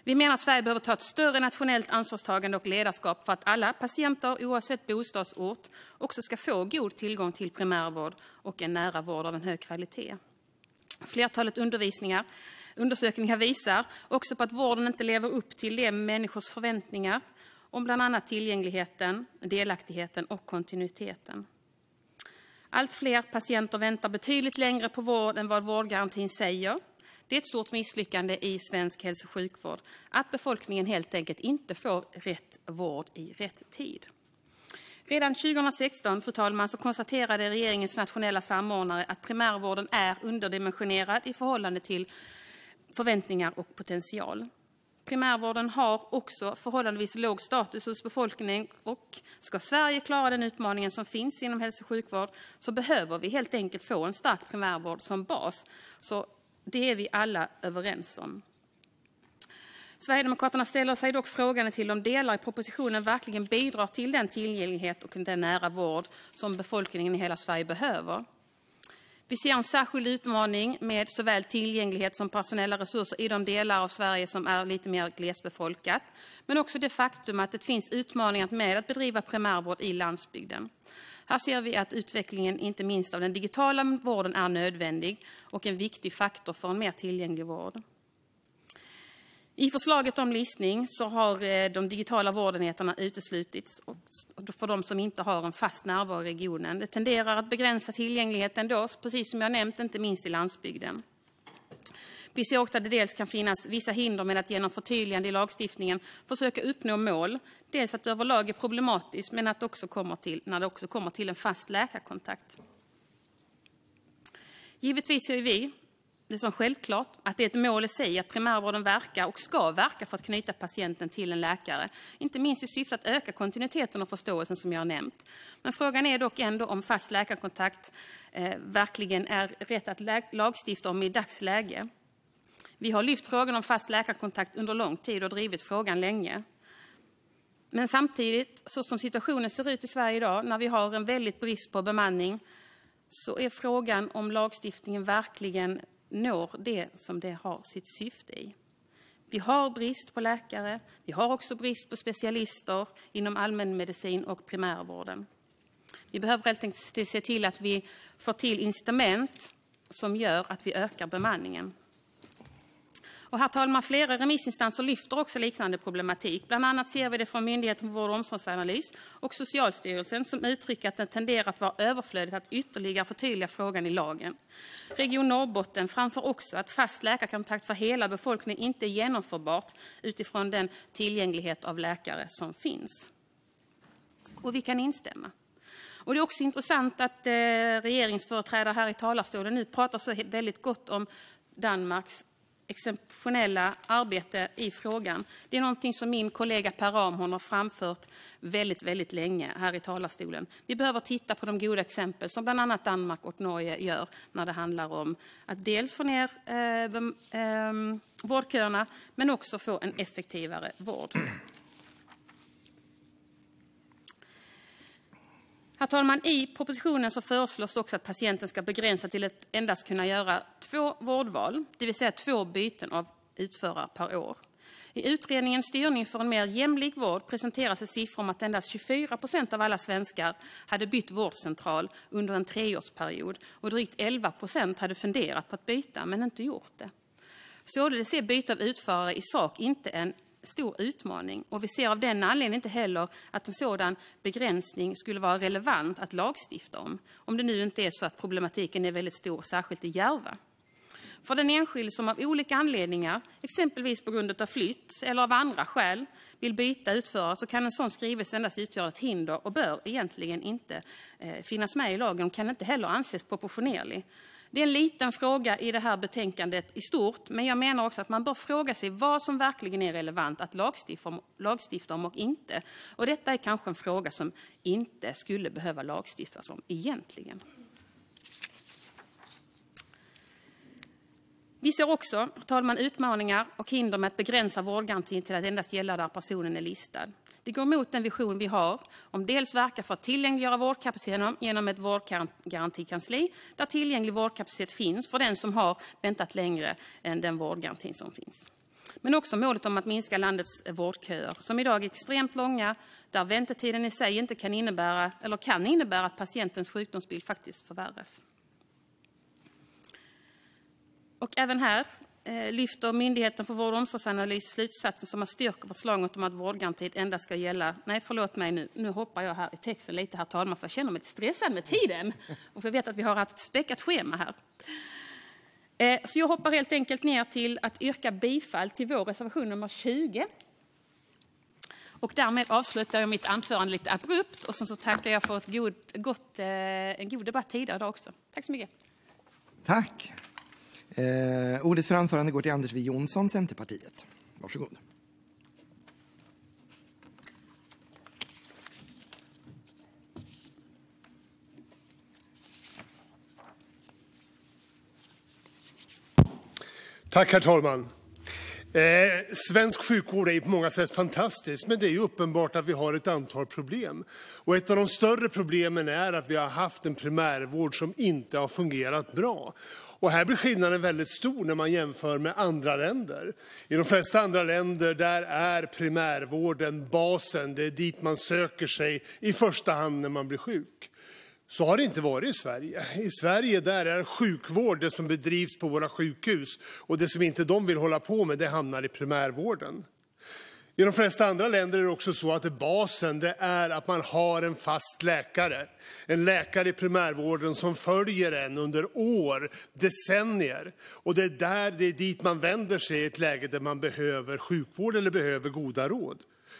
Vi menar att Sverige behöver ta ett större nationellt ansvarstagande och ledarskap för att alla patienter, oavsett bostadsort, också ska få god tillgång till primärvård och en nära vård av en hög kvalitet. Flertalet undervisningar, undersökningar visar också på att vården inte lever upp till de människors förväntningar om bland annat tillgängligheten, delaktigheten och kontinuiteten. Allt fler patienter väntar betydligt längre på vård än vad vårdgarantin säger. Det är ett stort misslyckande i svensk hälso- och sjukvård att befolkningen helt enkelt inte får rätt vård i rätt tid. Redan tjugohundrasexton, fru talman, så konstaterade regeringens nationella samordnare att primärvården är underdimensionerad i förhållande till förväntningar och potential. Primärvården har också förhållandevis låg status hos befolkningen, och ska Sverige klara den utmaningen som finns inom hälso- och sjukvård så behöver vi helt enkelt få en stark primärvård som bas. Så det är vi alla överens om. Sverigedemokraterna ställer sig dock frågan till om delar i propositionen verkligen bidrar till den tillgänglighet och den nära vård som befolkningen i hela Sverige behöver. Vi ser en särskild utmaning med såväl tillgänglighet som personella resurser i de delar av Sverige som är lite mer glesbefolkat, men också det faktum att det finns utmaningar med att bedriva primärvård i landsbygden. Här ser vi att utvecklingen, inte minst av den digitala vården, är nödvändig och en viktig faktor för en mer tillgänglig vård. I förslaget om listning så har de digitala vårdenheterna uteslutits för de som inte har en fast närvaro i regionen. Det tenderar att begränsa tillgängligheten då, precis som jag nämnt, inte minst i landsbygden. Vi ser också att det dels kan finnas vissa hinder med att genom förtydligande i lagstiftningen försöka uppnå mål. Dels att det överlag är problematiskt, men att det också kommer till, när det också kommer till en fast läkarkontakt. Givetvis ser vi det som självklart att det är ett mål i sig att primärvården verkar och ska verka för att knyta patienten till en läkare. Inte minst i syfte att öka kontinuiteten och förståelsen som jag har nämnt. Men frågan är dock ändå om fast läkarkontakt eh, verkligen är rätt att lä- lagstifta om i dagsläge. Vi har lyft frågan om fast läkarkontakt under lång tid och drivit frågan länge. Men samtidigt, så som situationen ser ut i Sverige idag, när vi har en väldigt brist på bemanning, så är frågan om lagstiftningen verkligen når det som det har sitt syfte i. Vi har brist på läkare, vi har också brist på specialister inom allmänmedicin och primärvården. Vi behöver helt enkelt se till att vi får till incitament som gör att vi ökar bemanningen. Och herr talman, flera remissinstanser lyfter också liknande problematik. Bland annat ser vi det från Myndigheten för vård- och omsorgsanalys och Socialstyrelsen, som uttrycker att det tenderar att vara överflödigt att ytterligare förtydliga frågan i lagen. Region Norrbotten framför också att fast läkarkontakt för hela befolkningen inte är genomförbart utifrån den tillgänglighet av läkare som finns. Och vi kan instämma. Och det är också intressant att eh, regeringsföreträdare här i talarstolen nu pratar så väldigt gott om Danmarks exceptionella arbete i frågan. Det är någonting som min kollega Per Ramhorn har framfört väldigt, väldigt länge här i talarstolen. Vi behöver titta på de goda exempel som bland annat Danmark och Norge gör när det handlar om att dels få ner eh, eh, vårdköerna, men också få en effektivare vård. Herr talman, i propositionen så föreslås också att patienten ska begränsa till att endast kunna göra två vårdval, det vill säga två byten av utförare per år. I utredningen Styrning för en mer jämlik vård presenteras en siffra om att endast tjugofyra procent av alla svenskar hade bytt vårdcentral under en treårsperiod och drygt elva procent hade funderat på att byta men inte gjort det. Således är byte av utförare i sak inte en stor utmaning, och vi ser av den anledningen inte heller att en sådan begränsning skulle vara relevant att lagstifta om, om det nu inte är så att problematiken är väldigt stor, särskilt i Järva. För den enskilde som av olika anledningar, exempelvis på grund av flytt eller av andra skäl, vill byta utförare, så kan en sån skrivelse endast utgöra ett hinder och bör egentligen inte eh, finnas med i lagen och kan inte heller anses proportionerlig. Det är en liten fråga i det här betänkandet i stort, men jag menar också att man bör fråga sig vad som verkligen är relevant att lagstifta om, lagstifta om och inte. Och detta är kanske en fråga som inte skulle behöva lagstiftas om egentligen. Vi ser också, herr talman, utmaningar och hinder med att begränsa vårdgarantin till att endast gälla där personen är listad. Det går emot den vision vi har om dels verka för att tillgängliggöra vårdkapaciteten genom ett vårdgarantikansli där tillgänglig vårdkapacitet finns för den som har väntat längre än den vårdgarantin som finns. Men också målet om att minska landets vårdköer, som idag är extremt långa, där väntetiden i sig inte kan innebära, eller kan innebära att patientens sjukdomsbild faktiskt förvärras. Och även här eh, lyfter Myndigheten för vård och omsorgsanalys slutsatsen som har styrkt förslaget om att vårdgarantin endast ska gälla. Nej, förlåt mig nu. Nu hoppar jag här i texten lite, herr talman, för jag känner mig lite stressad med tiden. Och jag vet att vi har haft ett späckat schema här. Eh, så jag hoppar helt enkelt ner till att yrka bifall till vår reservation nummer tjugo. Och därmed avslutar jag mitt anförande lite abrupt. Och sen så tackar jag för ett god, gott, eh, en god debatt tidigare idag också. Tack så mycket. Tack. Eh, ordet för anförande går till Anders W. Jonsson, Centerpartiet. Varsågod. Tack, herr talman. Eh, svensk sjukvård är på många sätt fantastisk, men det är ju uppenbart att vi har ett antal problem. Och ett av de större problemen är att vi har haft en primärvård som inte har fungerat bra. Och här blir skillnaden väldigt stor när man jämför med andra länder. I de flesta andra länder där är primärvården basen, det är dit man söker sig i första hand när man blir sjuk. Så har det inte varit i Sverige. I Sverige där är sjukvård det som bedrivs på våra sjukhus. Och det som inte de vill hålla på med, det hamnar i primärvården. I de flesta andra länder är det också så att basen det är att man har en fast läkare. En läkare i primärvården som följer en under år, decennier. Och det är, där, det är dit man vänder sig i ett läge där man behöver sjukvård eller behöver goda råd.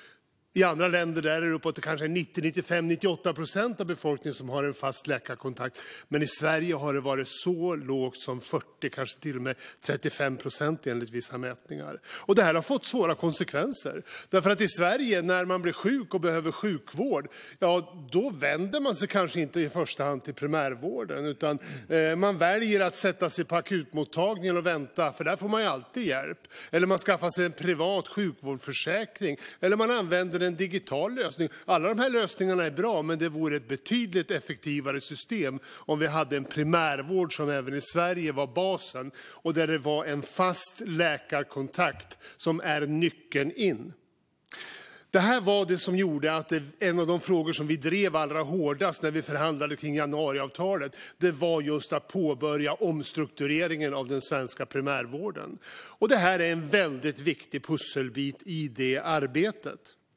I andra länder där är det uppåt kanske nittio, nittiofem, nittioåtta procent av befolkningen som har en fast läkarkontakt. Men i Sverige har det varit så lågt som fyrtio, kanske till och med trettiofem procent enligt vissa mätningar. Och det här har fått svåra konsekvenser. Därför att i Sverige när man blir sjuk och behöver sjukvård, ja då vänder man sig kanske inte i första hand till primärvården. Utan eh, man väljer att sätta sig på akutmottagningen och vänta, för där får man ju alltid hjälp. Eller man skaffar sig en privat sjukvårdsförsäkring. Eller man använder en digital lösning. Alla de här lösningarna är bra, men det vore ett betydligt effektivare system om vi hade en primärvård som även i Sverige var basen och där det var en fast läkarkontakt som är nyckeln in. Det här var det som gjorde att det, en av de frågor som vi drev allra hårdast när vi förhandlade kring januariavtalet, det var just att påbörja omstruktureringen av den svenska primärvården. Och det här är en väldigt viktig pusselbit i det arbetet.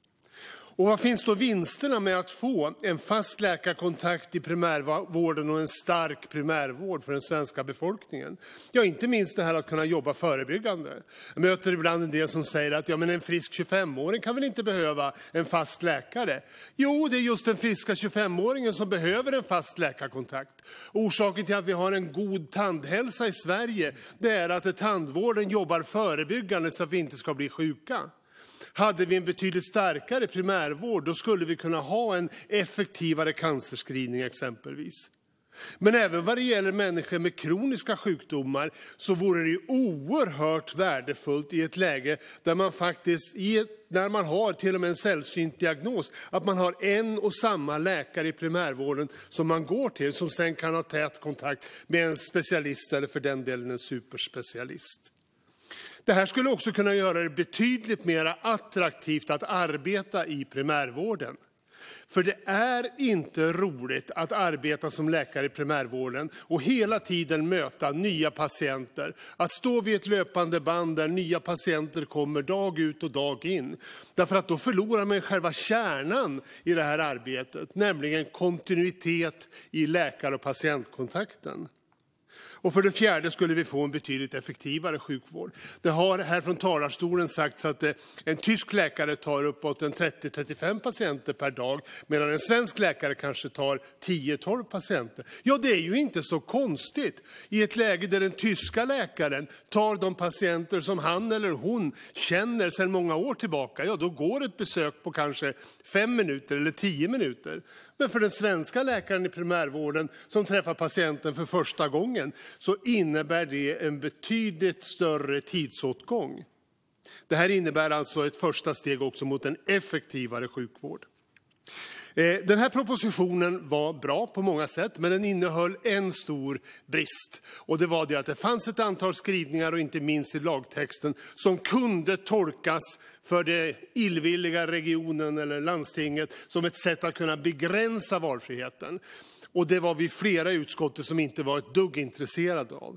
Och vad finns då vinsterna med att få en fast läkarkontakt i primärvården och en stark primärvård för den svenska befolkningen? Ja, inte minst det här att kunna jobba förebyggande. Jag möter ibland en del som säger att ja, men en frisk tjugofemåring kan väl inte behöva en fast läkare? Jo, det är just den friska tjugofemåringen som behöver en fast läkarkontakt. Orsaken till att vi har en god tandhälsa i Sverige, det är att tandvården jobbar förebyggande så att vi inte ska bli sjuka. Hade vi en betydligt starkare primärvård, då skulle vi kunna ha en effektivare cancerscreening exempelvis. Men även vad det gäller människor med kroniska sjukdomar så vore det ju oerhört värdefullt i ett läge där man faktiskt, i ett, när man har till och med en sällsynt diagnos, att man har en och samma läkare i primärvården som man går till, som sen kan ha tät kontakt med en specialist eller för den delen en superspecialist. Det här skulle också kunna göra det betydligt mer attraktivt att arbeta i primärvården. För det är inte roligt att arbeta som läkare i primärvården och hela tiden möta nya patienter. Att stå vid ett löpande band där nya patienter kommer dag ut och dag in. Därför att då förlorar man själva kärnan i det här arbetet, nämligen kontinuitet i läkare- och patientkontakten. Och för det fjärde skulle vi få en betydligt effektivare sjukvård. Det har här från talarstolen sagts att en tysk läkare tar uppåt en trettio till trettiofem patienter per dag, medan en svensk läkare kanske tar tio till tolv patienter. Ja, det är ju inte så konstigt. I ett läge där den tyska läkaren tar de patienter som han eller hon känner sedan många år tillbaka, ja då går ett besök på kanske fem minuter eller tio minuter. Men för den svenska läkaren i primärvården som träffar patienten för första gången så innebär det en betydligt större tidsåtgång. Det här innebär alltså ett första steg också mot en effektivare sjukvård. Den här propositionen var bra på många sätt, men den innehöll en stor brist. Och det var det att det fanns ett antal skrivningar, och inte minst i lagtexten, som kunde tolkas för det illvilliga regionen eller landstinget som ett sätt att kunna begränsa valfriheten. Och det var vi flera i utskottet som inte var ett dugg intresserade av.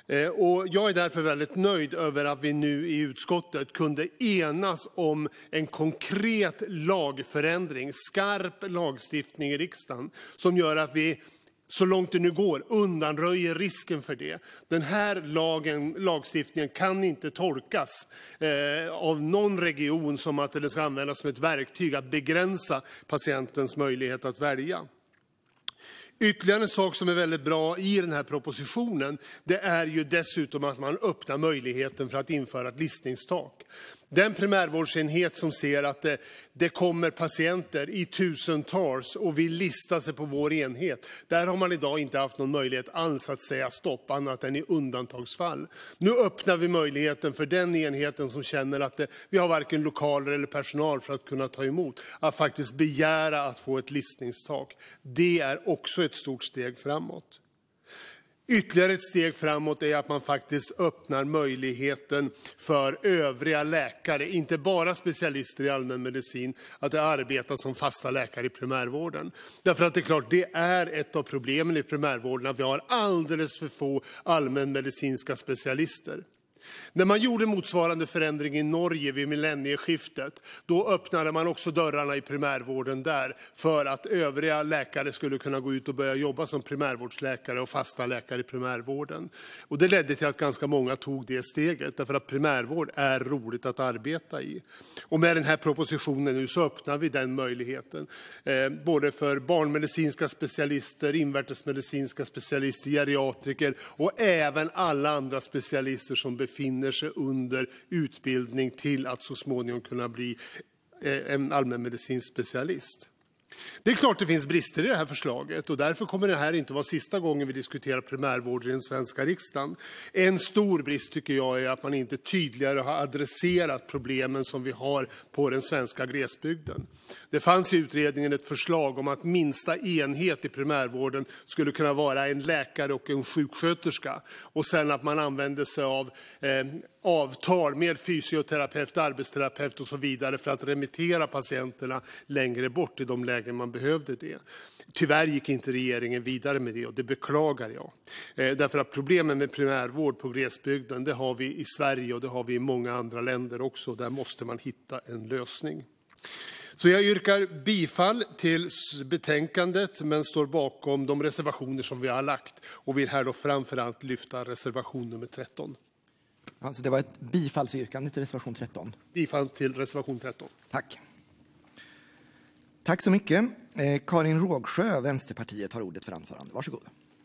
Och jag är därför väldigt nöjd över att vi nu i utskottet kunde enas om en konkret lagförändring, skarp lagstiftning i riksdagen, som gör att vi så långt det nu går undanröjer risken för det. Den här lagen, lagstiftningen kan inte tolkas eh, av någon region som att det ska användas som ett verktyg att begränsa patientens möjlighet att välja. Ytterligare en sak som är väldigt bra i den här propositionen, det är ju dessutom att man öppnar möjligheten för att införa ett listningstak. Den primärvårdsenhet som ser att det, det kommer patienter i tusentals och vill lista sig på vår enhet, där har man idag inte haft någon möjlighet alls att säga stopp annat än i undantagsfall. Nu öppnar vi möjligheten för den enheten som känner att det, vi har varken lokaler eller personal för att kunna ta emot, att faktiskt begära att få ett listningstak. Det är också ett stort steg framåt. Ytterligare ett steg framåt är att man faktiskt öppnar möjligheten för övriga läkare, inte bara specialister i allmänmedicin, att arbeta som fasta läkare i primärvården. Därför att det är klart, det är ett av problemen i primärvården att vi har alldeles för få allmänmedicinska specialister. När man gjorde motsvarande förändring i Norge vid millennieskiftet, då öppnade man också dörrarna i primärvården där för att övriga läkare skulle kunna gå ut och börja jobba som primärvårdsläkare och fasta läkare i primärvården. Och det ledde till att ganska många tog det steget, därför att primärvård är roligt att arbeta i. Och med den här propositionen nu så öppnar vi den möjligheten. Eh, både för barnmedicinska specialister, invärtesmedicinska specialister, geriatriker och även alla andra specialister som befinner finner sig under utbildning till att så småningom kunna bli en allmänmedicinsk specialist. Det är klart det finns brister i det här förslaget, och därför kommer det här inte vara sista gången vi diskuterar primärvård i den svenska riksdagen. En stor brist tycker jag är att man inte tydligare har adresserat problemen som vi har på den svenska glesbygden. Det fanns i utredningen ett förslag om att minsta enhet i primärvården skulle kunna vara en läkare och en sjuksköterska, och sen att man använder sig av eh, avtal med fysioterapeut, arbetsterapeut och så vidare för att remittera patienterna längre bort i de lägen man behövde det. Tyvärr gick inte regeringen vidare med det, och det beklagar jag. Eh, därför att problemen med primärvård på glesbygden, det har vi i Sverige och det har vi i många andra länder också. Där måste man hitta en lösning. Så jag yrkar bifall till betänkandet, men står bakom de reservationer som vi har lagt, och vill här då framförallt lyfta reservation nummer tretton. Alltså det var ett bifallsyrkande till reservation tretton. Bifall till reservation tretton. Tack. Tack så mycket. Eh, Karin Rågsjö, Vänsterpartiet, har ordet för anförande. Varsågod.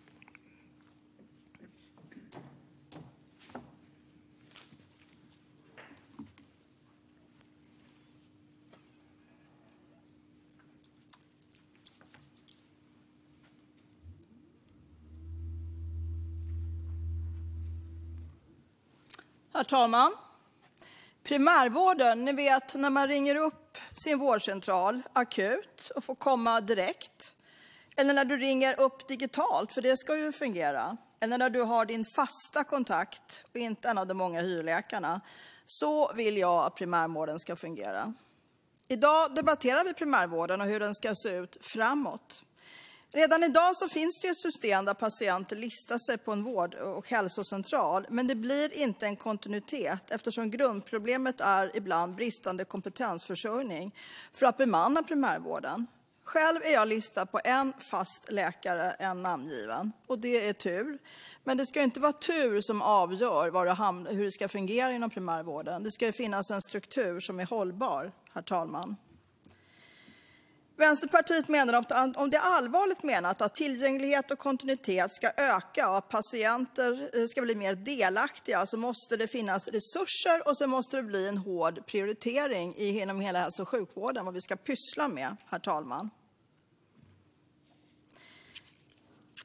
Herr talman! Primärvården, ni vet när man ringer upp sin vårdcentral akut och får komma direkt. Eller när du ringer upp digitalt, för det ska ju fungera. Eller när du har din fasta kontakt och inte en av de många hyrläkarna. Så vill jag att primärvården ska fungera. Idag debatterar vi primärvården och hur den ska se ut framåt. Redan idag så finns det ett system där patienter listar sig på en vård- och hälsocentral, men det blir inte en kontinuitet eftersom grundproblemet är ibland bristande kompetensförsörjning för att bemanna primärvården. Själv är jag listad på en fast läkare, en namngiven, och det är tur. Men det ska inte vara tur som avgör var det hamnar, hur det ska fungera inom primärvården. Det ska finnas en struktur som är hållbar, herr talman. Vänsterpartiet menar att om det är allvarligt menat att tillgänglighet och kontinuitet ska öka och att patienter ska bli mer delaktiga, så måste det finnas resurser och så måste det bli en hård prioritering inom hela hälso- och sjukvården vad vi ska pyssla med, herr talman.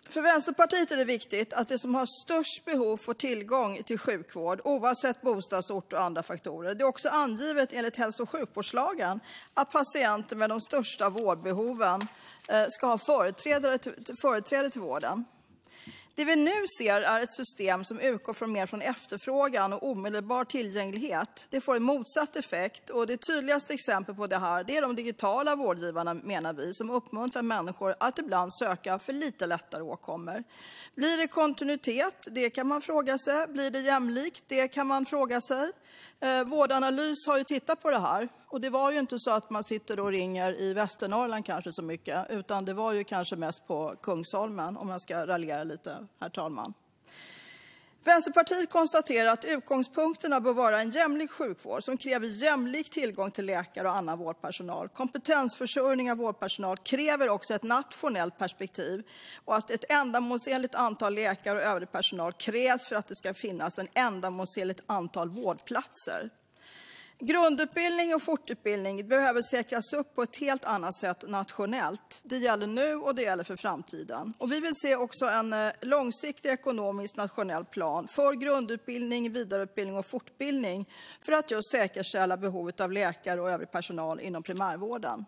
För Vänsterpartiet är det viktigt att de som har störst behov får tillgång till sjukvård oavsett bostadsort och andra faktorer. Det är också angivet enligt hälso- och sjukvårdslagen att patienter med de största vårdbehoven ska ha företrädare till, företräde till vården. Det vi nu ser är ett system som utgår från mer från efterfrågan och omedelbar tillgänglighet. Det får en motsatt effekt och det tydligaste exemplet på det här det är de digitala vårdgivarna, menar vi, som uppmuntrar människor att ibland söka för lite lättare åkommor. Blir det kontinuitet? Det kan man fråga sig. Blir det jämlikt? Det kan man fråga sig. Eh, Vårdanalys har ju tittat på det här och det var ju inte så att man sitter och ringer i Västernorrland kanske så mycket, utan det var ju kanske mest på Kungsholmen, om jag ska raljera lite, herr talman. Vänsterpartiet konstaterar att utgångspunkterna bör vara en jämlik sjukvård som kräver jämlik tillgång till läkare och annan vårdpersonal. Kompetensförsörjning av vårdpersonal kräver också ett nationellt perspektiv och att ett ändamålsenligt antal läkare och övrig personal krävs för att det ska finnas en ändamålsenligt antal vårdplatser. Grundutbildning och fortutbildning behöver säkras upp på ett helt annat sätt nationellt. Det gäller nu och det gäller för framtiden. Och vi vill se också en långsiktig ekonomisk nationell plan för grundutbildning, vidareutbildning och fortbildning för att just säkerställa behovet av läkare och övrig personal inom primärvården.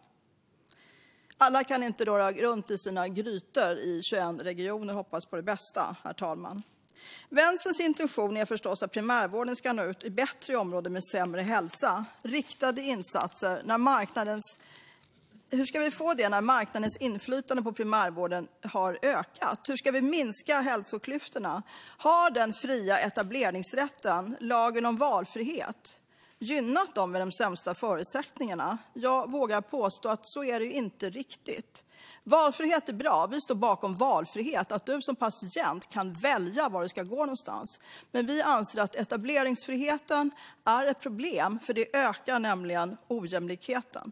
Alla kan inte röra runt i sina grytor i tjugoett regioner, hoppas på det bästa, herr talman. Vänsterns intention är förstås att primärvården ska nå ut i bättre områden med sämre hälsa. Riktade insatser när marknadens... Hur ska vi få det när marknadens inflytande på primärvården har ökat? Hur ska vi minska hälsoklyftorna? Har den fria etableringsrätten, lagen om valfrihet, gynnat dem med de sämsta förutsättningarna? Jag vågar påstå att så är det ju inte riktigt. Valfrihet är bra, vi står bakom valfrihet, att du som patient kan välja var du ska gå någonstans. Men vi anser att etableringsfriheten är ett problem, för det ökar nämligen ojämlikheten.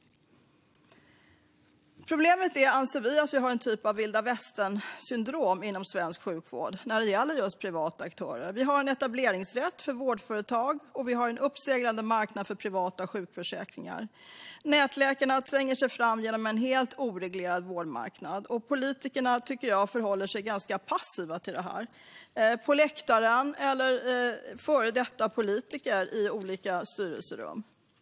Problemet är, anser vi, att vi har en typ av vilda västern-syndrom inom svensk sjukvård när det gäller just privata aktörer. Vi har en etableringsrätt för vårdföretag och vi har en uppseglande marknad för privata sjukförsäkringar. Nätläkarna tränger sig fram genom en helt oreglerad vårdmarknad och politikerna, tycker jag, förhåller sig ganska passiva till det här. Eh, på läktaren eller eh, före detta politiker i olika styrelserum.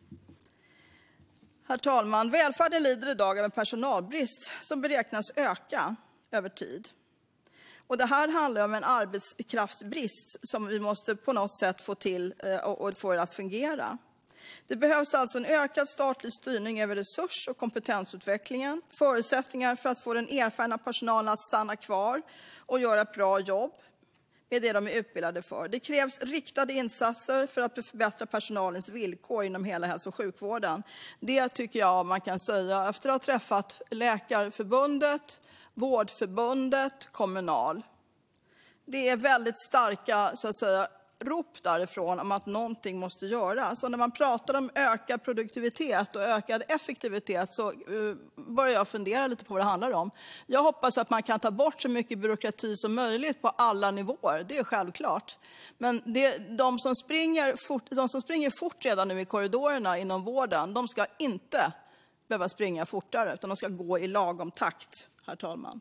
Herr talman, välfärden lider idag av en personalbrist som beräknas öka över tid. Och det här handlar om en arbetskraftsbrist som vi måste på något sätt få till och få att fungera. Det behövs alltså en ökad statlig styrning över resurs- och kompetensutvecklingen, förutsättningar för att få den erfarna personalen att stanna kvar och göra ett bra jobb med det de är utbildade för. Det krävs riktade insatser för att förbättra personalens villkor inom hela hälso- och sjukvården. Det tycker jag man kan säga efter att ha träffat Läkarförbundet, Vårdförbundet, Kommunal. Det är väldigt starka, så att säga, rop därifrån om att någonting måste göras. Så när man pratar om ökad produktivitet och ökad effektivitet så uh, börjar jag fundera lite på vad det handlar om. Jag hoppas att man kan ta bort så mycket byråkrati som möjligt på alla nivåer. Det är självklart. Men det, de, som springer fort, de som springer fort redan nu i korridorerna inom vården, de ska inte behöva springa fortare utan de ska gå i lagom takt, herr talman.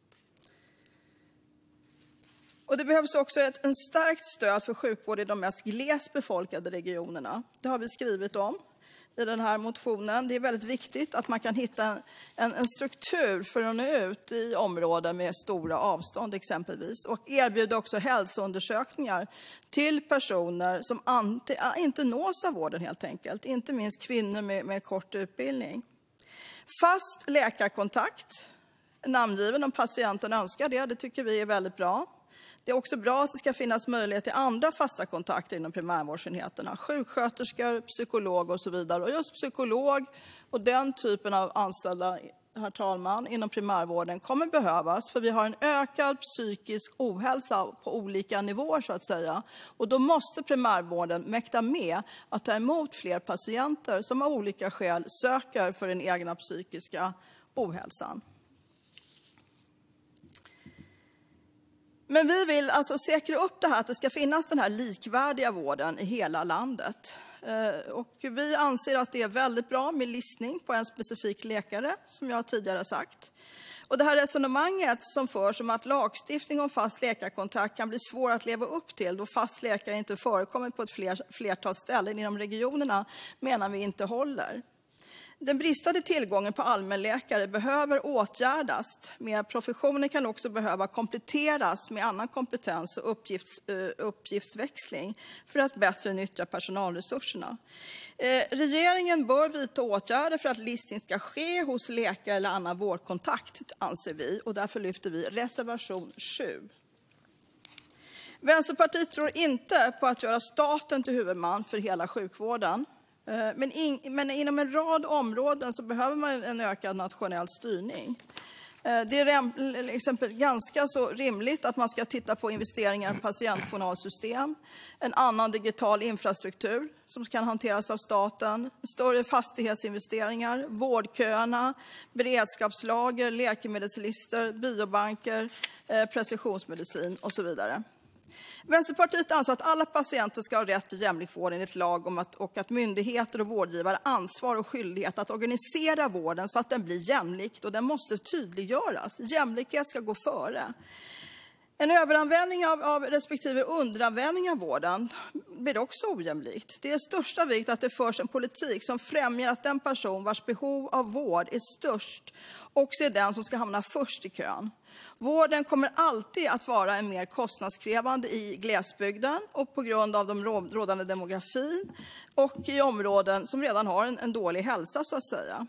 Och det behövs också ett en starkt stöd för sjukvård i de mest glest befolkade regionerna. Det har vi skrivit om i den här motionen. Det är väldigt viktigt att man kan hitta en, en struktur för att nå ut i områden med stora avstånd exempelvis. Och erbjuda också hälsoundersökningar till personer som ante, inte nås av vården helt enkelt. Inte minst kvinnor med, med kort utbildning. Fast läkarkontakt, namngiven om patienten önskar det, det tycker vi är väldigt bra. Det är också bra att det ska finnas möjlighet till andra fasta kontakter inom primärvårdsenheterna. Sjuksköterskor, psykolog och så vidare. Och just psykolog och den typen av anställda, herr talman, inom primärvården kommer behövas. För vi har en ökad psykisk ohälsa på olika nivåer så att säga. Och då måste primärvården mäkta med att ta emot fler patienter som av olika skäl söker för den egna psykiska ohälsan. Men vi vill alltså säkra upp det här, att det ska finnas den här likvärdiga vården i hela landet. Och vi anser att det är väldigt bra med listning på en specifik läkare, som jag tidigare sagt. Och det här resonemanget som förs om att lagstiftning om fast läkarkontakt kan bli svår att leva upp till då fast läkare inte förekommer på ett fler, flertal ställen inom regionerna menar vi inte håller. Den bristande tillgången på allmänläkare behöver åtgärdas, men professionen kan också behöva kompletteras med annan kompetens och uppgifts, uppgiftsväxling för att bättre nyttja personalresurserna. Eh, regeringen bör vidta åtgärder för att listning ska ske hos läkare eller annan vårdkontakt, anser vi, och därför lyfter vi reservation sju. Vänsterpartiet tror inte på att göra staten till huvudman för hela sjukvården. Men, in, men inom en rad områden så behöver man en ökad nationell styrning. Det är exempel ganska så rimligt att man ska titta på investeringar i patientjournalsystem, en annan digital infrastruktur som kan hanteras av staten, större fastighetsinvesteringar, vårdköerna, beredskapslager, läkemedelslistor, biobanker, precisionsmedicin och så vidare. Vänsterpartiet anser att alla patienter ska ha rätt till jämlik vård enligt lag om att, och att myndigheter och vårdgivare har ansvar och skyldighet att organisera vården så att den blir jämlik, och den måste tydliggöras. Jämlikhet ska gå före. En överanvändning av, av respektive underanvändning av vården blir också ojämlikt. Det är största vikt att det förs en politik som främjar att den person vars behov av vård är störst också är den som ska hamna först i kön. Vården kommer alltid att vara en mer kostnadskrävande i glesbygden och på grund av de rådande demografin och i områden som redan har en, en dålig hälsa så att säga.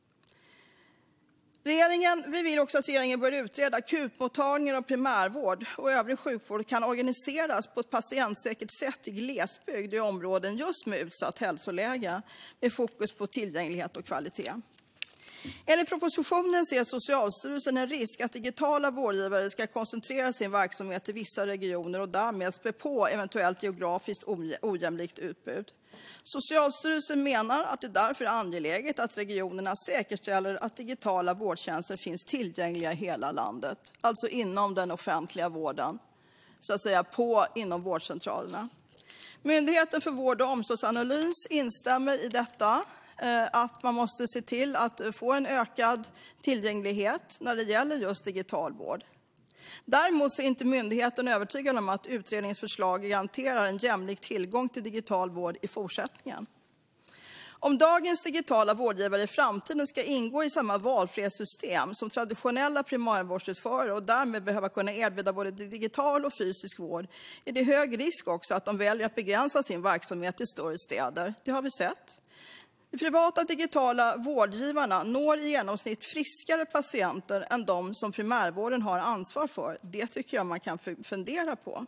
Regeringen, vi vill också att regeringen bör utreda akutmottagningar och primärvård och övrig sjukvård kan organiseras på ett patientsäkert sätt i glesbygd i områden just med utsatt hälsoläge med fokus på tillgänglighet och kvalitet. Enligt propositionen ser Socialstyrelsen en risk att digitala vårdgivare ska koncentrera sin verksamhet till vissa regioner och därmed spä på eventuellt geografiskt ojämlikt utbud. Socialstyrelsen menar att det därför är angeläget att regionerna säkerställer att digitala vårdtjänster finns tillgängliga i hela landet, alltså inom den offentliga vården, så att säga på inom vårdcentralerna. Myndigheten för vård och omsorgsanalys instämmer i detta, att man måste se till att få en ökad tillgänglighet när det gäller just digital vård. Däremot är inte myndigheten övertygad om att utredningens förslag garanterar en jämlik tillgång till digital vård i fortsättningen. Om dagens digitala vårdgivare i framtiden ska ingå i samma valfrihetssystem som traditionella primärvårdsutförare och därmed behöva kunna erbjuda både digital och fysisk vård är det hög risk också att de väljer att begränsa sin verksamhet till större städer. Det har vi sett. De privata digitala vårdgivarna når i genomsnitt friskare patienter än de som primärvården har ansvar för. Det tycker jag man kan fundera på.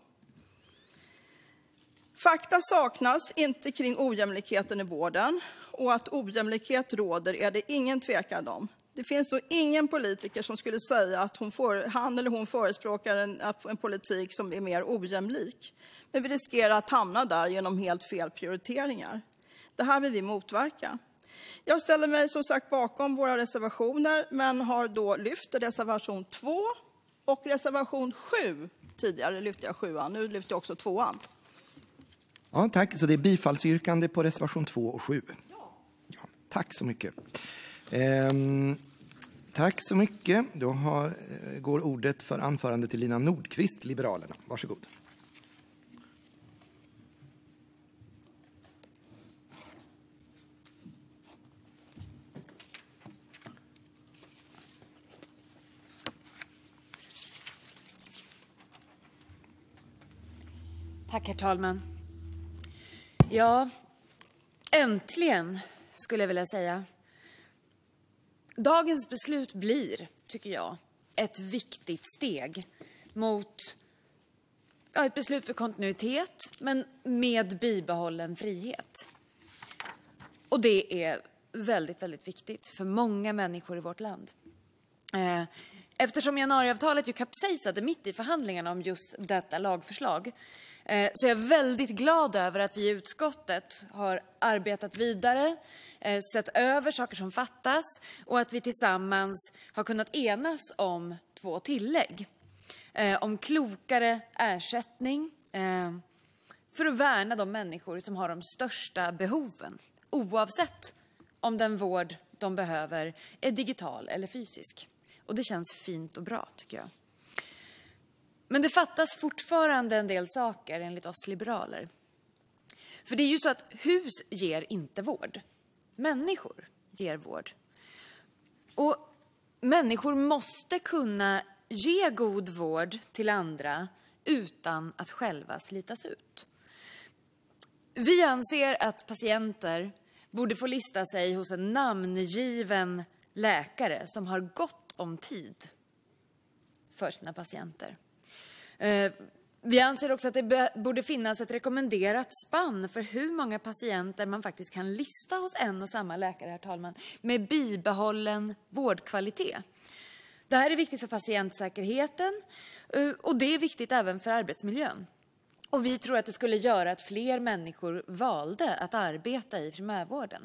Fakta saknas inte kring ojämlikheten i vården, och att ojämlikhet råder är det ingen tvekan om. Det finns då ingen politiker som skulle säga att hon för, han eller hon förespråkar en, en politik som är mer ojämlik. Men vi riskerar att hamna där genom helt fel prioriteringar. Det här vill vi motverka. Jag ställer mig som sagt bakom våra reservationer, men har då lyft reservation två och reservation sju. Tidigare lyfte jag sjuan, nu lyfter jag också tvåan. Ja, tack. Så det är bifallsyrkande på reservation två och sju. Ja. Ja, tack så mycket. Ehm, tack så mycket. Då har, går ordet för anförande till Lina Nordqvist, Liberalerna. Varsågod. Tack, herr talman. Ja, äntligen skulle jag vilja säga. Dagens beslut blir, tycker jag, ett viktigt steg mot ja, ett beslut för kontinuitet, men med bibehållen frihet. Och det är väldigt, väldigt viktigt för många människor i vårt land. Eh, Eftersom januariavtalet ju kapsejsade mitt i förhandlingarna om just detta lagförslag eh, så är jag väldigt glad över att vi i utskottet har arbetat vidare, eh, sett över saker som fattas och att vi tillsammans har kunnat enas om två tillägg. Eh, om klokare ersättning eh, för att värna de människor som har de största behoven, oavsett om den vård de behöver är digital eller fysisk. Och det känns fint och bra, tycker jag. Men det fattas fortfarande en del saker enligt oss liberaler. För det är ju så att hus ger inte vård. Människor ger vård. Och människor måste kunna ge god vård till andra utan att själva slitas ut. Vi anser att patienter borde få lista sig hos en namngiven läkare som har gott om tid för sina patienter. Vi anser också att det borde finnas ett rekommenderat spann för hur många patienter man faktiskt kan lista hos en och samma läkare, herr talman, med bibehållen vårdkvalitet. Det här är viktigt för patientsäkerheten och det är viktigt även för arbetsmiljön. Och vi tror att det skulle göra att fler människor valde att arbeta i primärvården.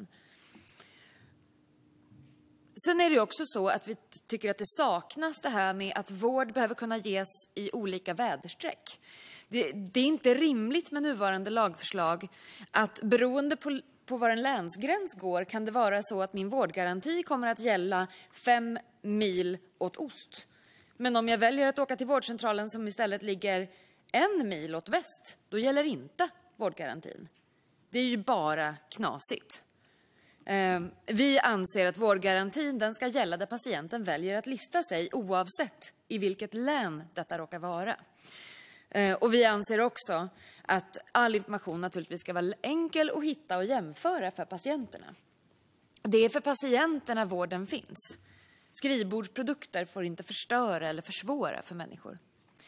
Sen är det också så att vi tycker att det saknas det här med att vård behöver kunna ges i olika väderstreck. Det, det är inte rimligt med nuvarande lagförslag att beroende på, på var en länsgräns går kan det vara så att min vårdgaranti kommer att gälla fem mil åt ost. Men om jag väljer att åka till vårdcentralen som istället ligger en mil åt väst, då gäller inte vårdgarantin. Det är ju bara knasigt. Vi anser att vårdgarantin den ska gälla där patienten väljer att lista sig oavsett i vilket län detta råkar vara. Och vi anser också att all information naturligtvis ska vara enkel att hitta och jämföra för patienterna. Det är för patienterna vården finns. Skrivbordsprodukter får inte förstöra eller försvåra för människor.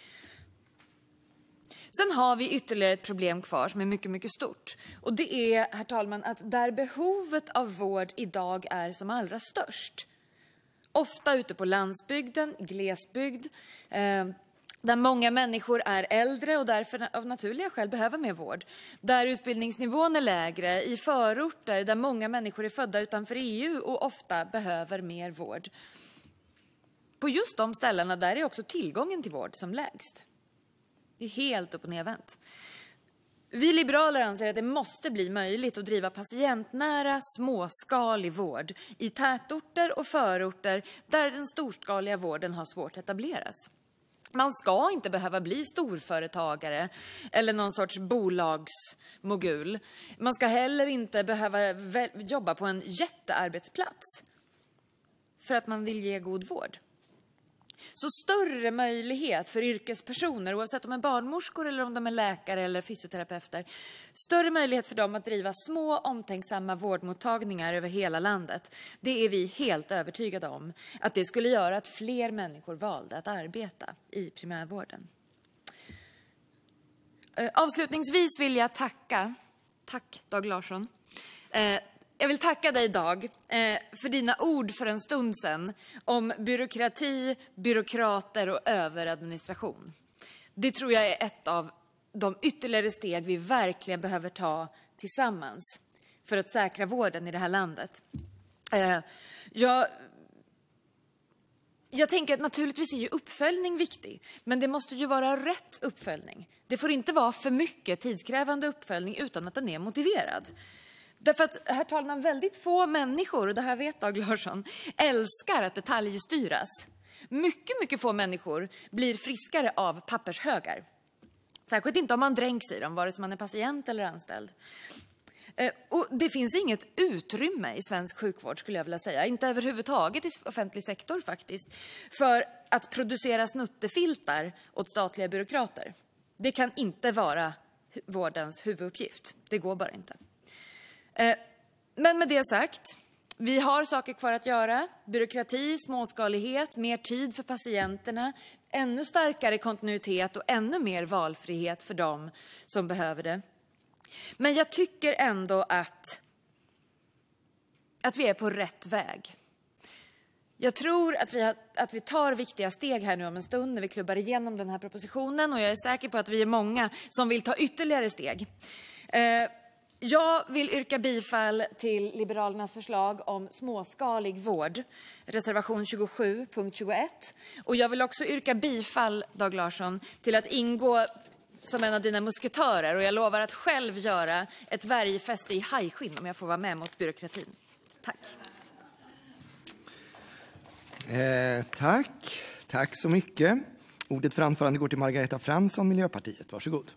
Sen har vi ytterligare ett problem kvar som är mycket, mycket stort. Och det är, herr talman, att där behovet av vård idag är som allra störst, ofta ute på landsbygden, glesbygd, eh, där många människor är äldre och därför av naturliga skäl behöver mer vård. Där utbildningsnivån är lägre, i förorter där många människor är födda utanför E U och ofta behöver mer vård. På just de ställena där är också tillgången till vård som lägst. Det är helt upp och nervänt. Vi liberaler anser att det måste bli möjligt att driva patientnära, småskalig vård i tätorter och förorter där den storskaliga vården har svårt att etableras. Man ska inte behöva bli storföretagare eller någon sorts bolagsmogul. Man ska heller inte behöva jobba på en jättearbetsplats för att man vill ge god vård. Så större möjlighet för yrkespersoner, oavsett om de är barnmorskor eller om de är läkare eller fysioterapeuter, större möjlighet för dem att driva små omtänksamma vårdmottagningar över hela landet. Det är vi helt övertygade om att det skulle göra att fler människor valde att arbeta i primärvården. Avslutningsvis vill jag tacka, tack Dag Larsson, Jag vill tacka dig, Dag, för dina ord för en stund sedan om byråkrati, byråkrater och överadministration. Det tror jag är ett av de ytterligare steg vi verkligen behöver ta tillsammans för att säkra vården i det här landet. Jag, jag tänker att naturligtvis är ju uppföljning viktig, men det måste ju vara rätt uppföljning. Det får inte vara för mycket tidskrävande uppföljning utan att den är motiverad. Därför att, herr talman, väldigt få människor, och det här vet Dag Larsson, älskar att detaljstyras. Mycket, mycket få människor blir friskare av pappershögar. Särskilt inte om man dränks i dem, vare sig man är patient eller anställd. Och det finns inget utrymme i svensk sjukvård, skulle jag vilja säga. Inte överhuvudtaget i offentlig sektor faktiskt. För att producera snuttefiltar åt statliga byråkrater. Det kan inte vara vårdens huvuduppgift. Det går bara inte. Men med det sagt, vi har saker kvar att göra. Byråkrati, småskalighet, mer tid för patienterna, ännu starkare kontinuitet och ännu mer valfrihet för dem som behöver det. Men jag tycker ändå att, att vi är på rätt väg. Jag tror att vi, har, att vi tar viktiga steg här nu om en stund när vi klubbar igenom den här propositionen. Och jag är säker på att vi är många som vill ta ytterligare steg. Eh, Jag vill yrka bifall till Liberalernas förslag om småskalig vård, reservation tjugosju, punkt tjugoett. Och jag vill också yrka bifall, Dag Larsson, till att ingå som en av dina musketörer och jag lovar att själv göra ett värjfäste i hajskinn om jag får vara med mot byråkratin. Tack. Eh, tack. Tack så mycket. Ordet för anförande går till Margareta Fransson, Miljöpartiet. Varsågod.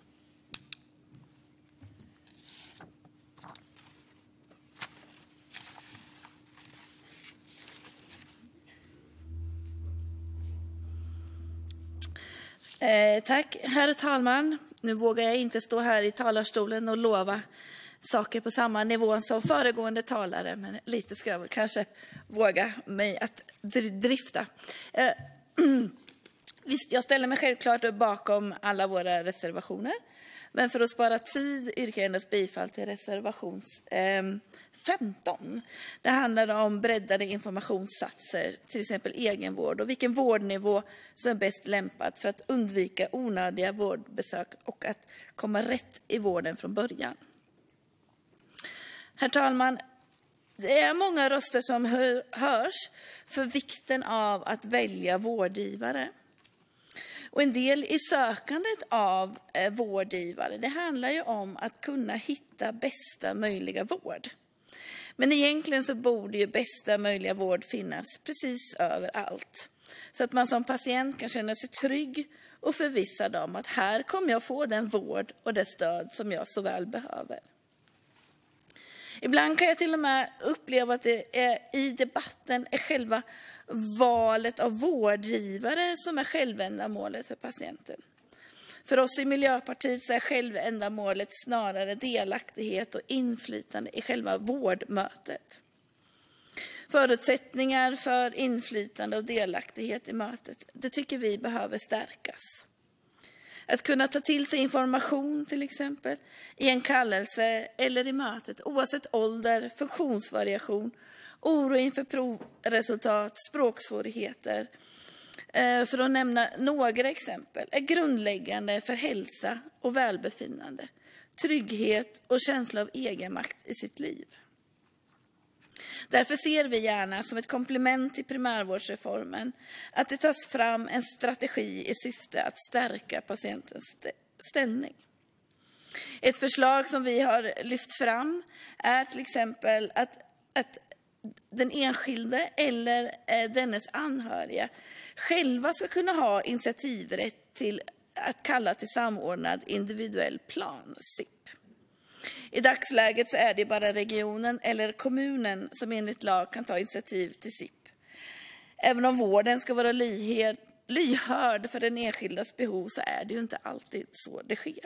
Eh, tack, herr talman. Nu vågar jag inte stå här i talarstolen och lova saker på samma nivå som föregående talare, men lite ska jag väl kanske våga mig att drifta. Eh, visst, jag ställer mig självklart bakom alla våra reservationer, men för att spara tid yrkar jag endast bifall till reservation eh, femton. Det handlar om breddade informationssatser, till exempel egenvård och vilken vårdnivå som är bäst lämpad för att undvika onödiga vårdbesök och att komma rätt i vården från början. Herr talman, det är många röster som hör, hörs för vikten av att välja vårdgivare. Och en del i sökandet av eh, vårdgivare, det handlar ju om att kunna hitta bästa möjliga vård. Men egentligen så borde ju bästa möjliga vård finnas precis överallt. Så att man som patient kan känna sig trygg och förvissad om att här kommer jag få den vård och det stöd som jag så väl behöver. Ibland kan jag till och med uppleva att det är, i debatten är själva valet av vårdgivare som är självändamålet för patienten. För oss i Miljöpartiet så är självändamålet snarare delaktighet och inflytande i själva vårdmötet. Förutsättningar för inflytande och delaktighet i mötet, det tycker vi behöver stärkas. Att kunna ta till sig information till exempel i en kallelse eller i mötet oavsett ålder, funktionsvariation, oro inför provresultat, språksvårigheter. För att nämna några exempel är grundläggande för hälsa och välbefinnande, trygghet och känsla av egenmakt i sitt liv. Därför ser vi gärna som ett komplement till primärvårdsreformen att det tas fram en strategi i syfte att stärka patientens ställning. Ett förslag som vi har lyft fram är till exempel att, att den enskilde eller dennes anhöriga själva ska kunna ha initiativrätt till att kalla till samordnad individuell plan, S I P. I dagsläget så är det bara regionen eller kommunen som enligt lag kan ta initiativ till S I P. Även om vården ska vara lyhörd, lyhörd för den enskildas behov så är det ju inte alltid så det sker.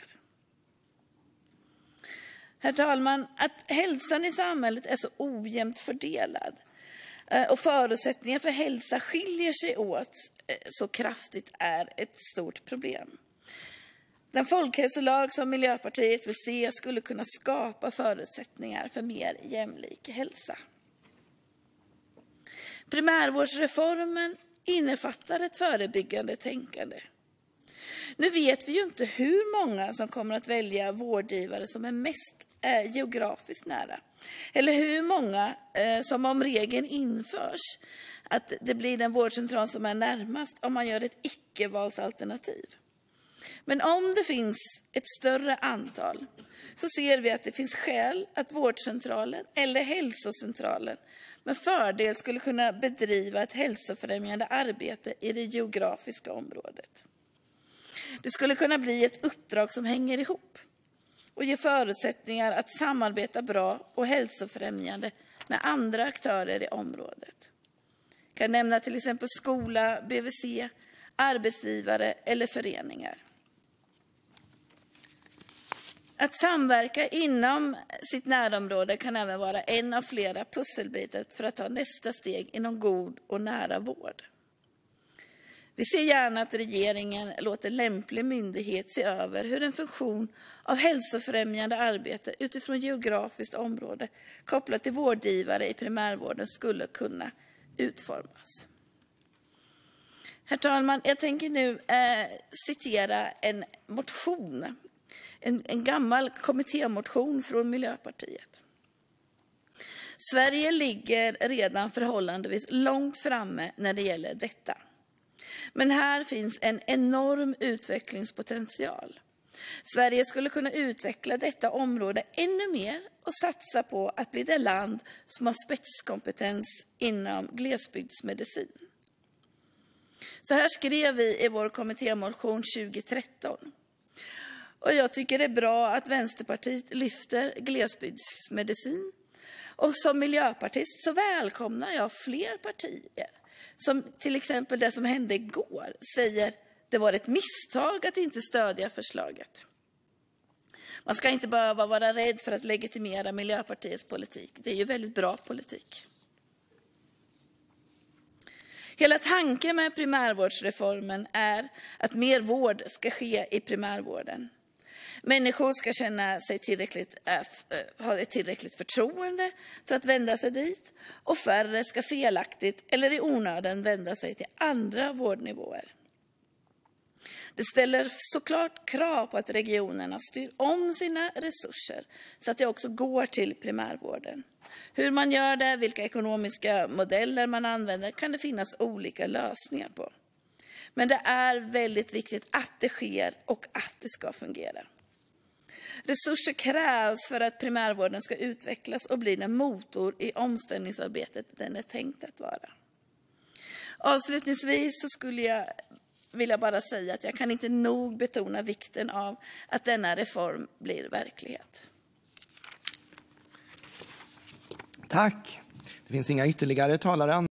Herr talman, att hälsan i samhället är så ojämnt fördelad och förutsättningar för hälsa skiljer sig åt så kraftigt är ett stort problem. Den folkhälsolag som Miljöpartiet vill se skulle kunna skapa förutsättningar för mer jämlik hälsa. Primärvårdsreformen innefattar ett förebyggande tänkande. Nu vet vi ju inte hur många som kommer att välja vårdgivare som är mest eh, geografiskt nära. Eller hur många eh, som om regeln införs att det blir den vårdcentral som är närmast om man gör ett icke-valsalternativ. Men om det finns ett större antal så ser vi att det finns skäl att vårdcentralen eller hälsocentralen med fördel skulle kunna bedriva ett hälsofrämjande arbete i det geografiska området. Det skulle kunna bli ett uppdrag som hänger ihop och ger förutsättningar att samarbeta bra och hälsofrämjande med andra aktörer i området. Jag kan nämna till exempel skola, B V C, arbetsgivare eller föreningar. Att samverka inom sitt närområde kan även vara en av flera pusselbitar för att ta nästa steg inom god och nära vård. Vi ser gärna att regeringen låter lämplig myndighet se över hur en funktion av hälsofrämjande arbete utifrån geografiskt område kopplat till vårdgivare i primärvården skulle kunna utformas. Herr talman, jag tänker nu eh, citera en motion, en, en gammal kommittémotion från Miljöpartiet. Sverige ligger redan förhållandevis långt framme när det gäller detta. Men här finns en enorm utvecklingspotential. Sverige skulle kunna utveckla detta område ännu mer och satsa på att bli det land som har spetskompetens inom glesbygdsmedicin. Så här skrev vi i vår kommittémotion tjugo tretton. Och jag tycker det är bra att Vänsterpartiet lyfter glesbygdsmedicin. Och som miljöpartist så välkomnar jag fler partier. Som till exempel det som hände igår säger det var ett misstag att inte stödja förslaget. Man ska inte behöva vara rädd för att legitimera Miljöpartiets politik. Det är ju väldigt bra politik. Hela tanken med primärvårdsreformen är att mer vård ska ske i primärvården. Människor ska känna sig tillräckligt, äh, ha ett tillräckligt förtroende för att vända sig dit och färre ska felaktigt eller i onödan vända sig till andra vårdnivåer. Det ställer såklart krav på att regionerna styr om sina resurser så att det också går till primärvården. Hur man gör det, vilka ekonomiska modeller man använder kan det finnas olika lösningar på. Men det är väldigt viktigt att det sker och att det ska fungera. Resurser krävs för att primärvården ska utvecklas och bli den motor i omställningsarbetet den är tänkt att vara. Avslutningsvis så skulle jag vilja bara säga att jag kan inte nog betona vikten av att denna reform blir verklighet. Tack. Det finns inga ytterligare talare.